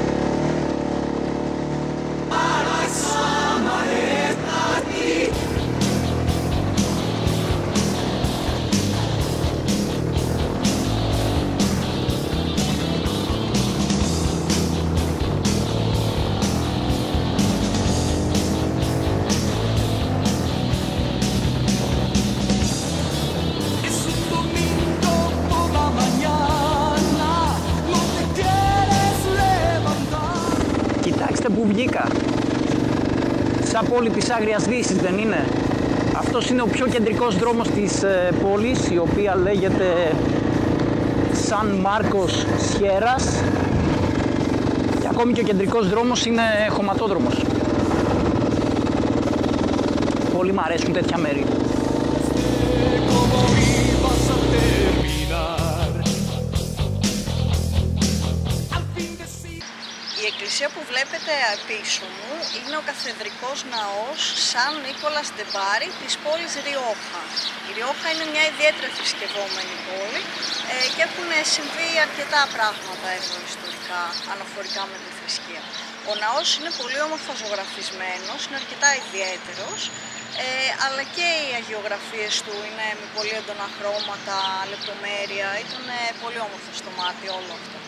Που βγήκα. Σαν πόλη της Άγριας Δύσης, δεν είναι? Αυτός είναι ο πιο κεντρικός δρόμος της πόλης, η οποία λέγεται Σαν Μάρκος Σιέρας, και ακόμη και ο κεντρικός δρόμος είναι χωματόδρομος. Πολύ μ' αρέσουν τέτοια μέρη. Η εκκλησία που βλέπετε πίσω μου είναι ο καθεδρικός ναός Σαν Νίκολας ντε Μπάρι της πόλης Ριόχα. Η Ριόχα είναι μια ιδιαίτερα θρησκευόμενη πόλη και έχουν συμβεί αρκετά πράγματα εδώ ιστορικά αναφορικά με τη θρησκεία. Ο ναός είναι πολύ όμορφα ζωγραφισμένος, είναι αρκετά ιδιαίτερος, αλλά και οι αγιογραφίες του είναι με πολύ έντονα χρώματα, λεπτομέρεια, ήταν πολύ όμορφο στο μάτι όλο αυτό.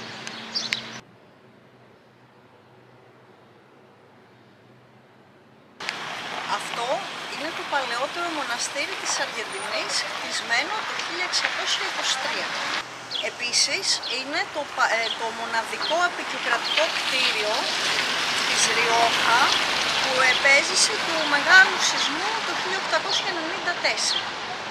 Αυτό είναι το παλαιότερο μοναστήρι της Αργεντινής, χτισμένο το 1623. Επίσης, είναι το μοναδικό απεικιοκρατικό κτίριο της Ριόχα που επέζησε του μεγάλου σεισμού το 1894.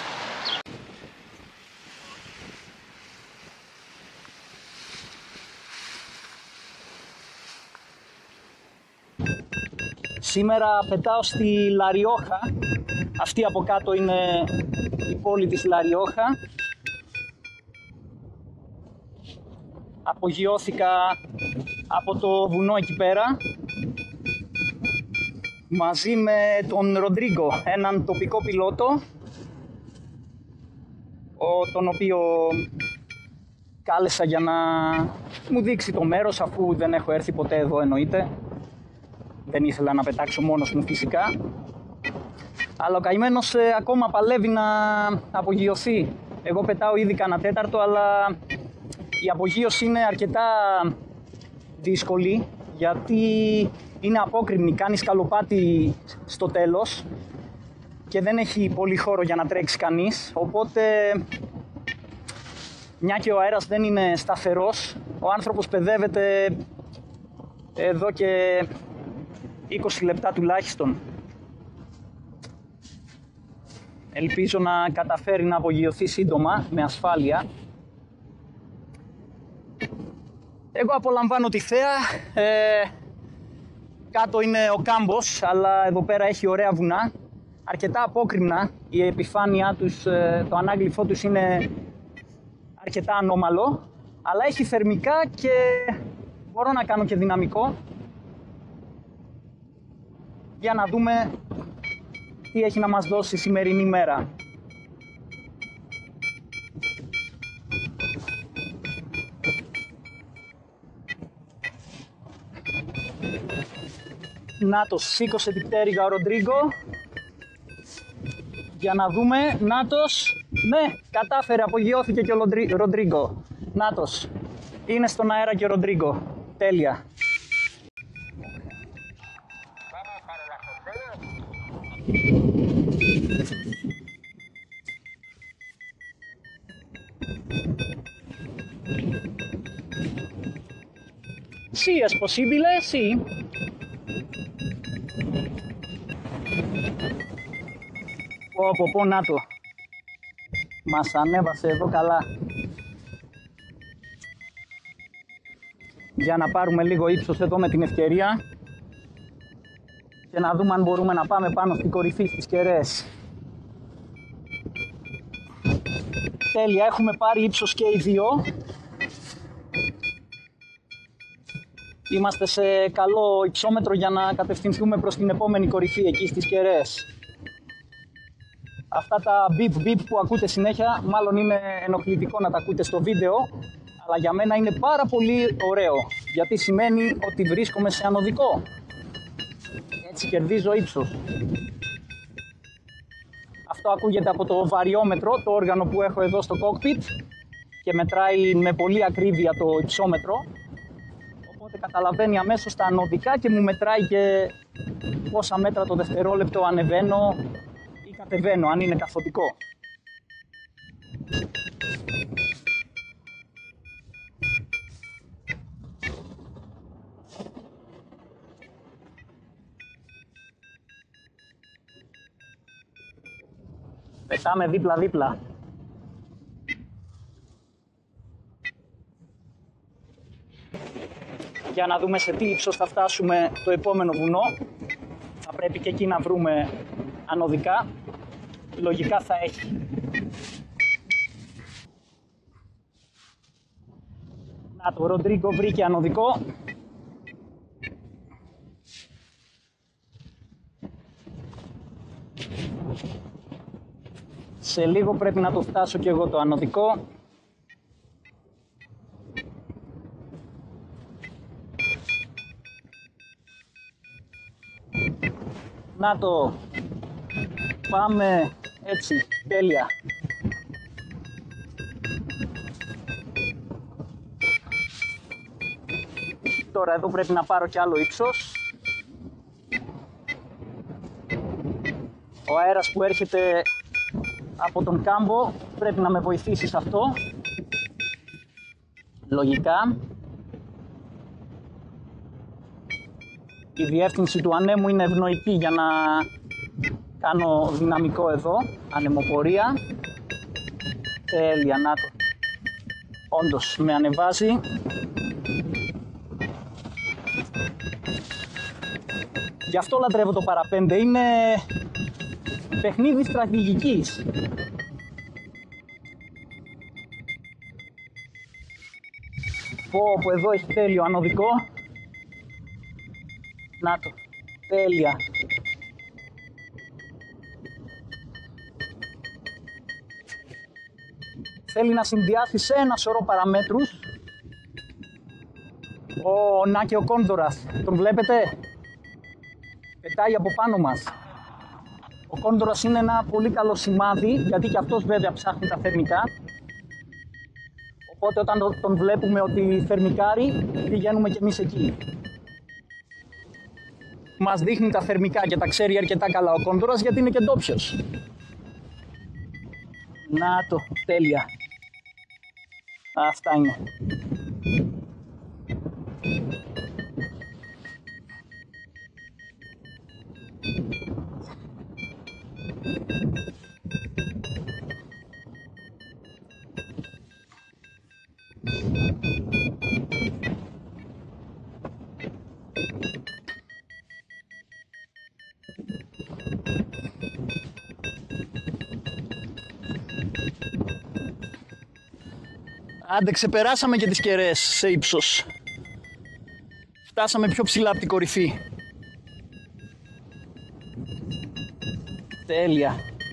Σήμερα πετάω στη Λαριόχα. Αυτή από κάτω είναι η πόλη της Λαριόχα. Απογειώθηκα από το βουνό εκεί πέρα μαζί με τον Ροντρίγκο, έναν τοπικό πιλότο, τον οποίο κάλεσα για να μου δείξει το μέρος, αφού δεν έχω έρθει ποτέ εδώ, εννοείται. Δεν ήθελα να πετάξω μόνος μου φυσικά, αλλά ο καημένος ακόμα παλεύει να απογειωθεί. Εγώ πετάω ήδη κάνα τέταρτο, αλλά η απογείωση είναι αρκετά δύσκολη, γιατί είναι απόκρημνη, κάνει σκαλοπάτι στο τέλος και δεν έχει πολύ χώρο για να τρέξει κανείς, οπότε μια και ο αέρας δεν είναι σταθερός, ο άνθρωπος παιδεύεται εδώ και 20 λεπτά τουλάχιστον. Ελπίζω να καταφέρει να απογειωθεί σύντομα, με ασφάλεια. Εγώ απολαμβάνω τη θέα. Κάτω είναι ο κάμπος, αλλά εδώ πέρα έχει ωραία βουνά. Αρκετά απόκρημνα, η επιφάνειά τους, το ανάγλυφό τους είναι αρκετά ανώμαλο, αλλά έχει θερμικά και μπορώ να κάνω και δυναμικό. Για να δούμε τι έχει να μας δώσει η σημερινή μέρα. Να το σήκωσε την πτέρυγα ο Ροντρίγκο. Για να δούμε. Νάτος. Ναι, κατάφερε, απογειώθηκε και ο Ροντρίγκο. Νάτος. Είναι στον αέρα και ο Ροντρίγκο. Τέλεια. Sí, es posible, sí. Πω, να το. Μας ανέβασε εδώ καλά. Για να πάρουμε λίγο ύψος εδώ με την ευκαιρία. Και και να δούμε αν μπορούμε να πάμε πάνω στην κορυφή στις κεραίες. Τέλεια, έχουμε πάρει ύψος και οι δύο. Είμαστε σε καλό υψόμετρο για να κατευθυνθούμε προς την επόμενη κορυφή εκεί στις κεραίες. Αυτά τα beep που ακούτε συνέχεια, μάλλον είναι ενοχλητικό να τα ακούτε στο βίντεο, αλλά για μένα είναι πάρα πολύ ωραίο, γιατί σημαίνει ότι βρίσκομαι σε ανωδικό. Έτσι κερδίζω ύψος. Αυτό ακούγεται από το βαριόμετρο, το όργανο που έχω εδώ στο cockpit, και μετράει με πολύ ακρίβεια το υψόμετρο. Οπότε καταλαβαίνει αμέσως τα ανωδικά και μου μετράει και πόσα μέτρα το δευτερόλεπτο ανεβαίνω ή κατεβαίνω, αν είναι καθοδικό. Πετάμε δίπλα-δίπλα. Για να δούμε σε τι ύψος θα φτάσουμε το επόμενο βουνό. Θα πρέπει και εκεί να βρούμε ανωδικά. Λογικά θα έχει. Να, το Ροντρίγκο βρήκε ανωδικό. Σε λίγο πρέπει να το φτάσω και εγώ το ανωδικό. Να το, πάμε έτσι, τέλεια. Τώρα εδώ πρέπει να πάρω κι άλλο ύψος. Ο αέρας που έρχεται από τον κάμπο πρέπει να με βοηθήσει σε αυτό. Λογικά. Η διεύθυνση του ανέμου είναι ευνοϊκή για να κάνω δυναμικό εδώ, ανεμοπορία. Τέλεια, να το. Όντως με ανεβάζει. Γι' αυτό λατρεύω το παραπέντε, είναι παιχνίδι στρατηγικής. Πω, εδώ έχει τέλειο ανωδικό. Να το, τέλεια. Θέλει να συνδυάσει σε ένα σωρό παραμέτρους. Να και ο Κόνδωρας, τον βλέπετε? Πετάει από πάνω μας. Ο Κόνδωρας είναι ένα πολύ καλό σημάδι, γιατί και αυτός βέβαια ψάχνει τα θερμικά. Οπότε όταν τον βλέπουμε ότι θερμικάρει, πηγαίνουμε κι εμείς εκεί. Μας δείχνει τα θερμικά και τα ξέρει αρκετά καλά ο Κόνδωρας, γιατί είναι και ντόπιος. Να το, τέλεια. Αυτά είναι. Άντε, ξεπεράσαμε και τις κεραίες σε ύψος. Φτάσαμε πιο ψηλά από την κορυφή. Τέλεια.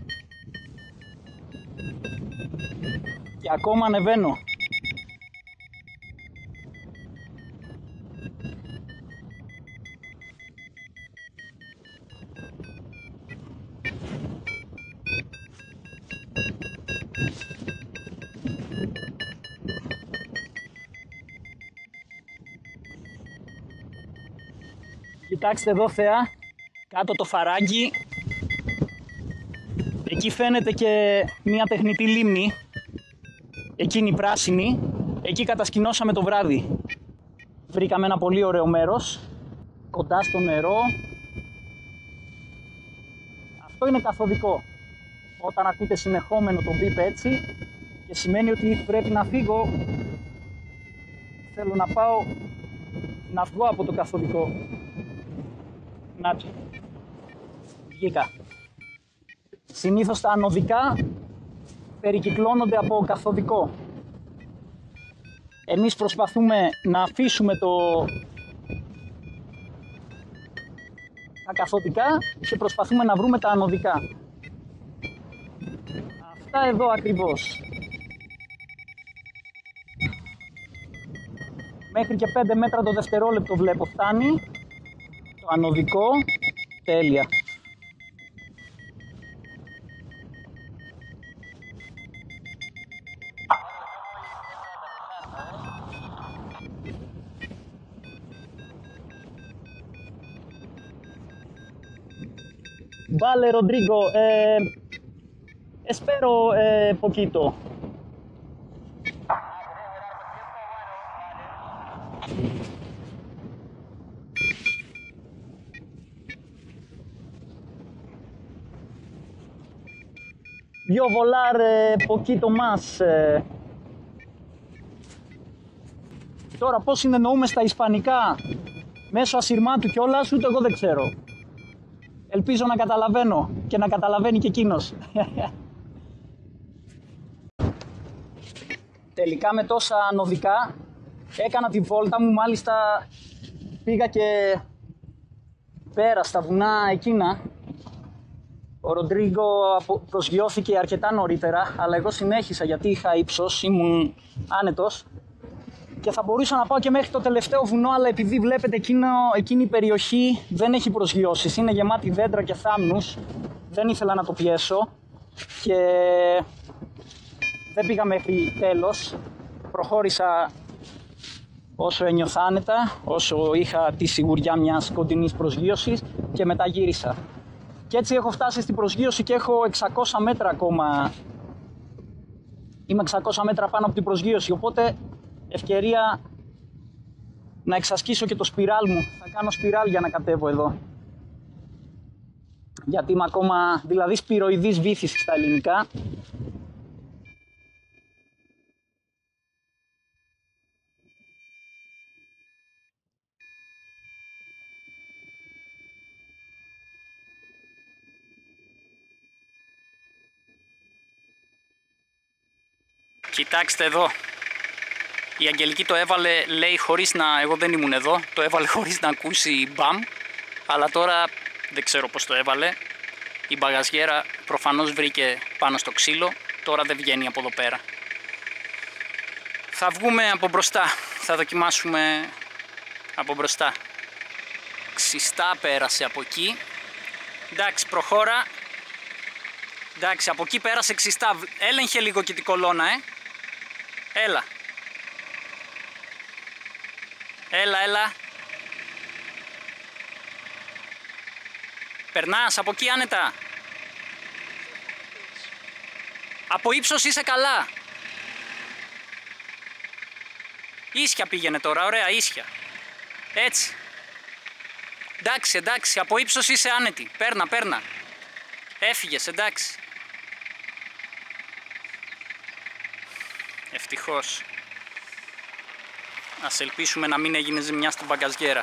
Και ακόμα ανεβαίνω. Κοιτάξτε εδώ, θεά, κάτω το φαράγγι. Εκεί φαίνεται και μια τεχνητή λίμνη. Εκείνη η πράσινη. Εκεί κατασκηνώσαμε το βράδυ. Βρήκαμε ένα πολύ ωραίο μέρος, κοντά στο νερό. Αυτό είναι καθοδικό. Όταν ακούτε συνεχόμενο το beep έτσι, και σημαίνει ότι πρέπει να φύγω. Θέλω να πάω να βγω από το καθοδικό. Να το. Κίκα. Συνήθως τα ανωδικά περικυκλώνονται από καθοδικό. Εμείς προσπαθούμε να αφήσουμε τα καθοδικά και προσπαθούμε να βρούμε τα ανωδικά. Αυτά εδώ ακριβώς. Μέχρι και 5 μέτρα το δευτερόλεπτο βλέπω φτάνει. Το ανωδικό, τέλεια. Vale, Rodrigo, espero poquito. Yo volar poquito más. Τώρα πώς συνεννοούμε στα ισπανικά μέσω ασυρμάτου κιόλας, ούτε εγώ δεν ξέρω. Ελπίζω να καταλαβαίνω και να καταλαβαίνει και εκείνος. Τελικά με τόσα ανωδικά έκανα τη βόλτα μου, μάλιστα πήγα και πέρα στα βουνά εκείνα. Ο Ροντρίγκο προσγειώθηκε αρκετά νωρίτερα, αλλά εγώ συνέχισα γιατί είχα ύψος, ήμουν άνετος και θα μπορούσα να πάω και μέχρι το τελευταίο βουνό, αλλά επειδή βλέπετε εκείνη η περιοχή δεν έχει προσγειώσεις, είναι γεμάτη δέντρα και θάμνους, δεν ήθελα να το πιέσω και δεν πήγα μέχρι τέλος. Προχώρησα όσο ένιωθα άνετα, όσο είχα τη σιγουριά μιας κοντινής προσγείωσης και μετά γύρισα. Και έτσι έχω φτάσει στην προσγείωση και έχω 600 μέτρα ακόμα. Είμαι 600 μέτρα πάνω από την προσγείωση, οπότε ευκαιρία να εξασκήσω και το σπιράλ μου. Θα κάνω σπιράλ για να κατέβω εδώ. Γιατί είμαι ακόμα, δηλαδή σπυροειδής βύθιση στα ελληνικά. Κοιτάξτε εδώ. Η Αγγελική το έβαλε, λέει, χωρίς να... Εγώ δεν ήμουν εδώ. Το έβαλε χωρίς να ακούσει μπαμ. Αλλά τώρα δεν ξέρω πώς το έβαλε. Η μπαγαζιέρα προφανώς βρήκε πάνω στο ξύλο. Τώρα δεν βγαίνει από εδώ πέρα. Θα βγούμε από μπροστά. Θα δοκιμάσουμε από μπροστά. Ξιστά πέρασε από εκεί. Εντάξει, προχώρα. Εντάξει, από εκεί πέρασε ξιστά. Έλεγχε λίγο και την κολόνα, Έλα. Έλα. Περνάς από εκεί άνετα. Από ύψος είσαι καλά. Ίσια πήγαινε τώρα, ωραία, ίσια. Έτσι. Εντάξει, από ύψος είσαι άνετη. Παίρνα. Έφυγες, εντάξει. Ευτυχώς. Ας ελπίσουμε να μην έγινε ζημιά στην μπαγκαζιέρα.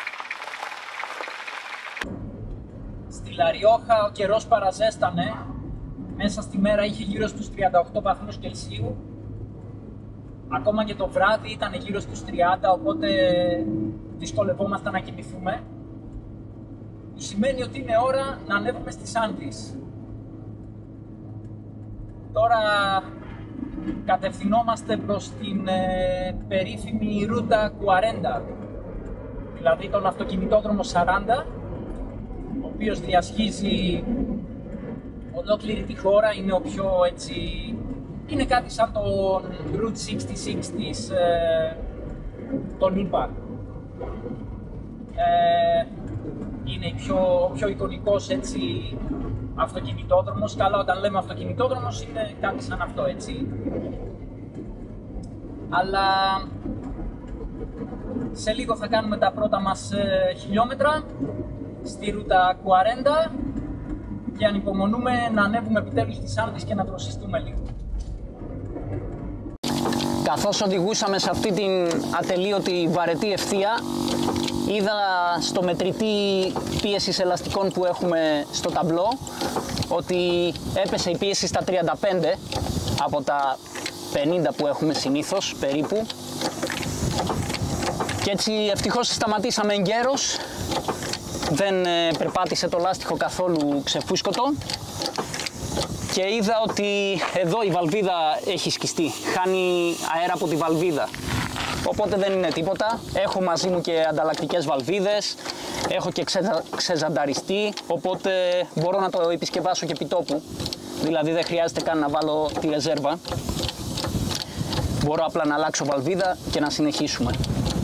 Στη Λαριόχα ο καιρός παραζέστανε. Μέσα στη μέρα είχε γύρω στους 38 βαθμούς Κελσίου. Ακόμα και το βράδυ ήταν γύρω στους 30, οπότε δυσκολευόμασταν να κοιμηθούμε. Που σημαίνει ότι είναι ώρα να ανέβουμε στις Άντις. Τώρα κατευθυνόμαστε προς την περίφημη Ρούτα 40, δηλαδή τον αυτοκινητόδρομο 40, ο οποίος διασχίζει ολόκληρη τη χώρα, είναι ο πιο έτσι... είναι κάτι σαν τον Route 66 των ΗΠΑ. Είναι ο πιο εικονικός έτσι αυτοκινητόδρομος. Καλά, όταν λέμε αυτοκινητόδρομος είναι κάτι σαν αυτό, έτσι. Αλλά σε λίγο θα κάνουμε τα πρώτα μας χιλιόμετρα στη Ρούτα 40 και ανυπομονούμε να ανέβουμε επιτέλους στις Άντες και να δροσιστούμε λίγο. Καθώς οδηγούσαμε σε αυτή την ατελείωτη βαρετή ευθεία, είδα στο μετρητή πίεσης ελαστικών που έχουμε στο ταμπλό ότι έπεσε η πίεση στα 35 από τα 50 που έχουμε συνήθως περίπου, και έτσι ευτυχώς σταματήσαμε εγκαίρως, δεν περπάτησε το λάστιχο καθόλου ξεφούσκωτο και είδα ότι εδώ η βαλβίδα έχει σκιστεί, χάνει αέρα από τη βαλβίδα, οπότε δεν είναι τίποτα. Έχω μαζί μου και ανταλλακτικές βαλβίδες, έχω και ξεζανταριστεί, οπότε μπορώ να το επισκευάσω και επί τόπου, δηλαδή δεν χρειάζεται καν να βάλω τη ρεζέρβα, μπορώ απλά να αλλάξω βαλβίδα και να συνεχίσουμε.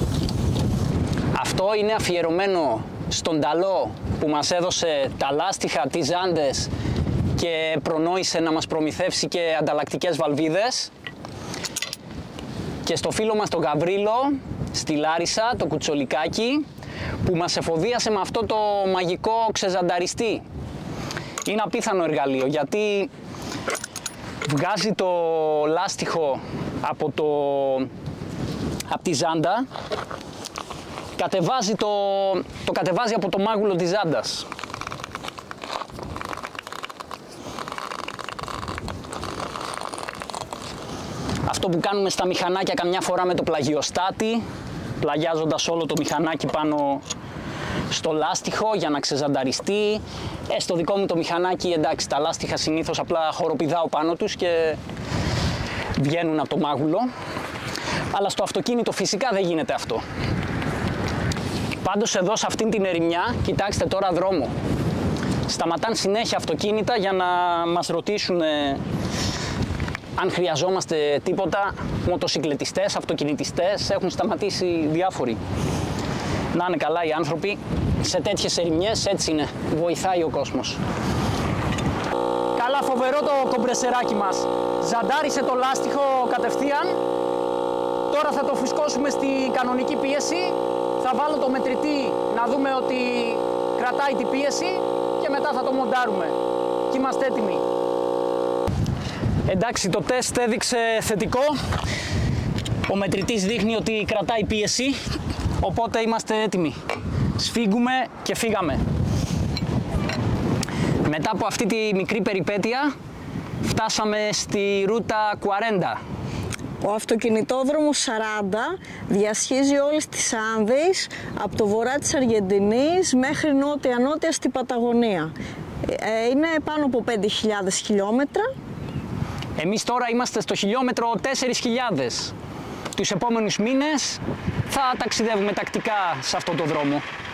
Αυτό είναι αφιερωμένο στον Ταλό που μας έδωσε τα λάστιχα, τις ζάντες και προνόησε να μας προμηθεύσει και ανταλλακτικές βαλβίδες, και στο φίλο μας τον Γαβρίλο στη Λάρισα, το κουτσολικάκι, που μας εφοδίασε με αυτό το μαγικό ξεζανταριστή. Είναι απίθανο εργαλείο γιατί βγάζει το λάστιχο από τη ζάντα, το κατεβάζει από το μάγουλο της ζάντας. Αυτό που κάνουμε στα μηχανάκια καμιά φορά με το πλαγιοστάτη, πλαγιάζοντας όλο το μηχανάκι πάνω στο λάστιχο για να ξεζανταριστεί. Στο δικό μου το μηχανάκι, εντάξει, τα λάστιχα συνήθως απλά χοροπηδάω πάνω τους και βγαίνουν από το μάγουλο, αλλά στο αυτοκίνητο φυσικά δεν γίνεται αυτό. Πάντως εδώ σε αυτήν την ερημιά, κοιτάξτε τώρα δρόμο. Σταματάν συνέχεια αυτοκίνητα για να μας ρωτήσουν αν χρειαζόμαστε τίποτα. Μοτοσυκλετιστές, αυτοκινητιστές, έχουν σταματήσει διάφοροι. Να είναι καλά οι άνθρωποι, σε τέτοιες ερημιές έτσι είναι, βοηθάει ο κόσμος. Καλά, φοβερό το κομπρεσεράκι μας. Ζαντάρισε το λάστιχο κατευθείαν. Τώρα θα το φουσκώσουμε στη κανονική πίεση. Θα βάλω το μετρητή να δούμε ότι κρατάει την πίεση και μετά θα το μοντάρουμε. Και είμαστε έτοιμοι. Εντάξει, το τεστ έδειξε θετικό. Ο μετρητής δείχνει ότι κρατάει πίεση, οπότε είμαστε έτοιμοι. Σφίγγουμε και φύγαμε. Μετά από αυτή τη μικρή περιπέτεια φτάσαμε στη ρούτα 40. Ο αυτοκινητόδρομος 40 διασχίζει όλες τις Άνδεις από το βορρά της Αργεντινής μέχρι νότια στην Παταγωνία. Είναι πάνω από 5.000 χιλιόμετρα. Εμείς τώρα είμαστε στο χιλιόμετρο 4.000. Τους επόμενους μήνες θα ταξιδεύουμε τακτικά σε αυτό το δρόμο.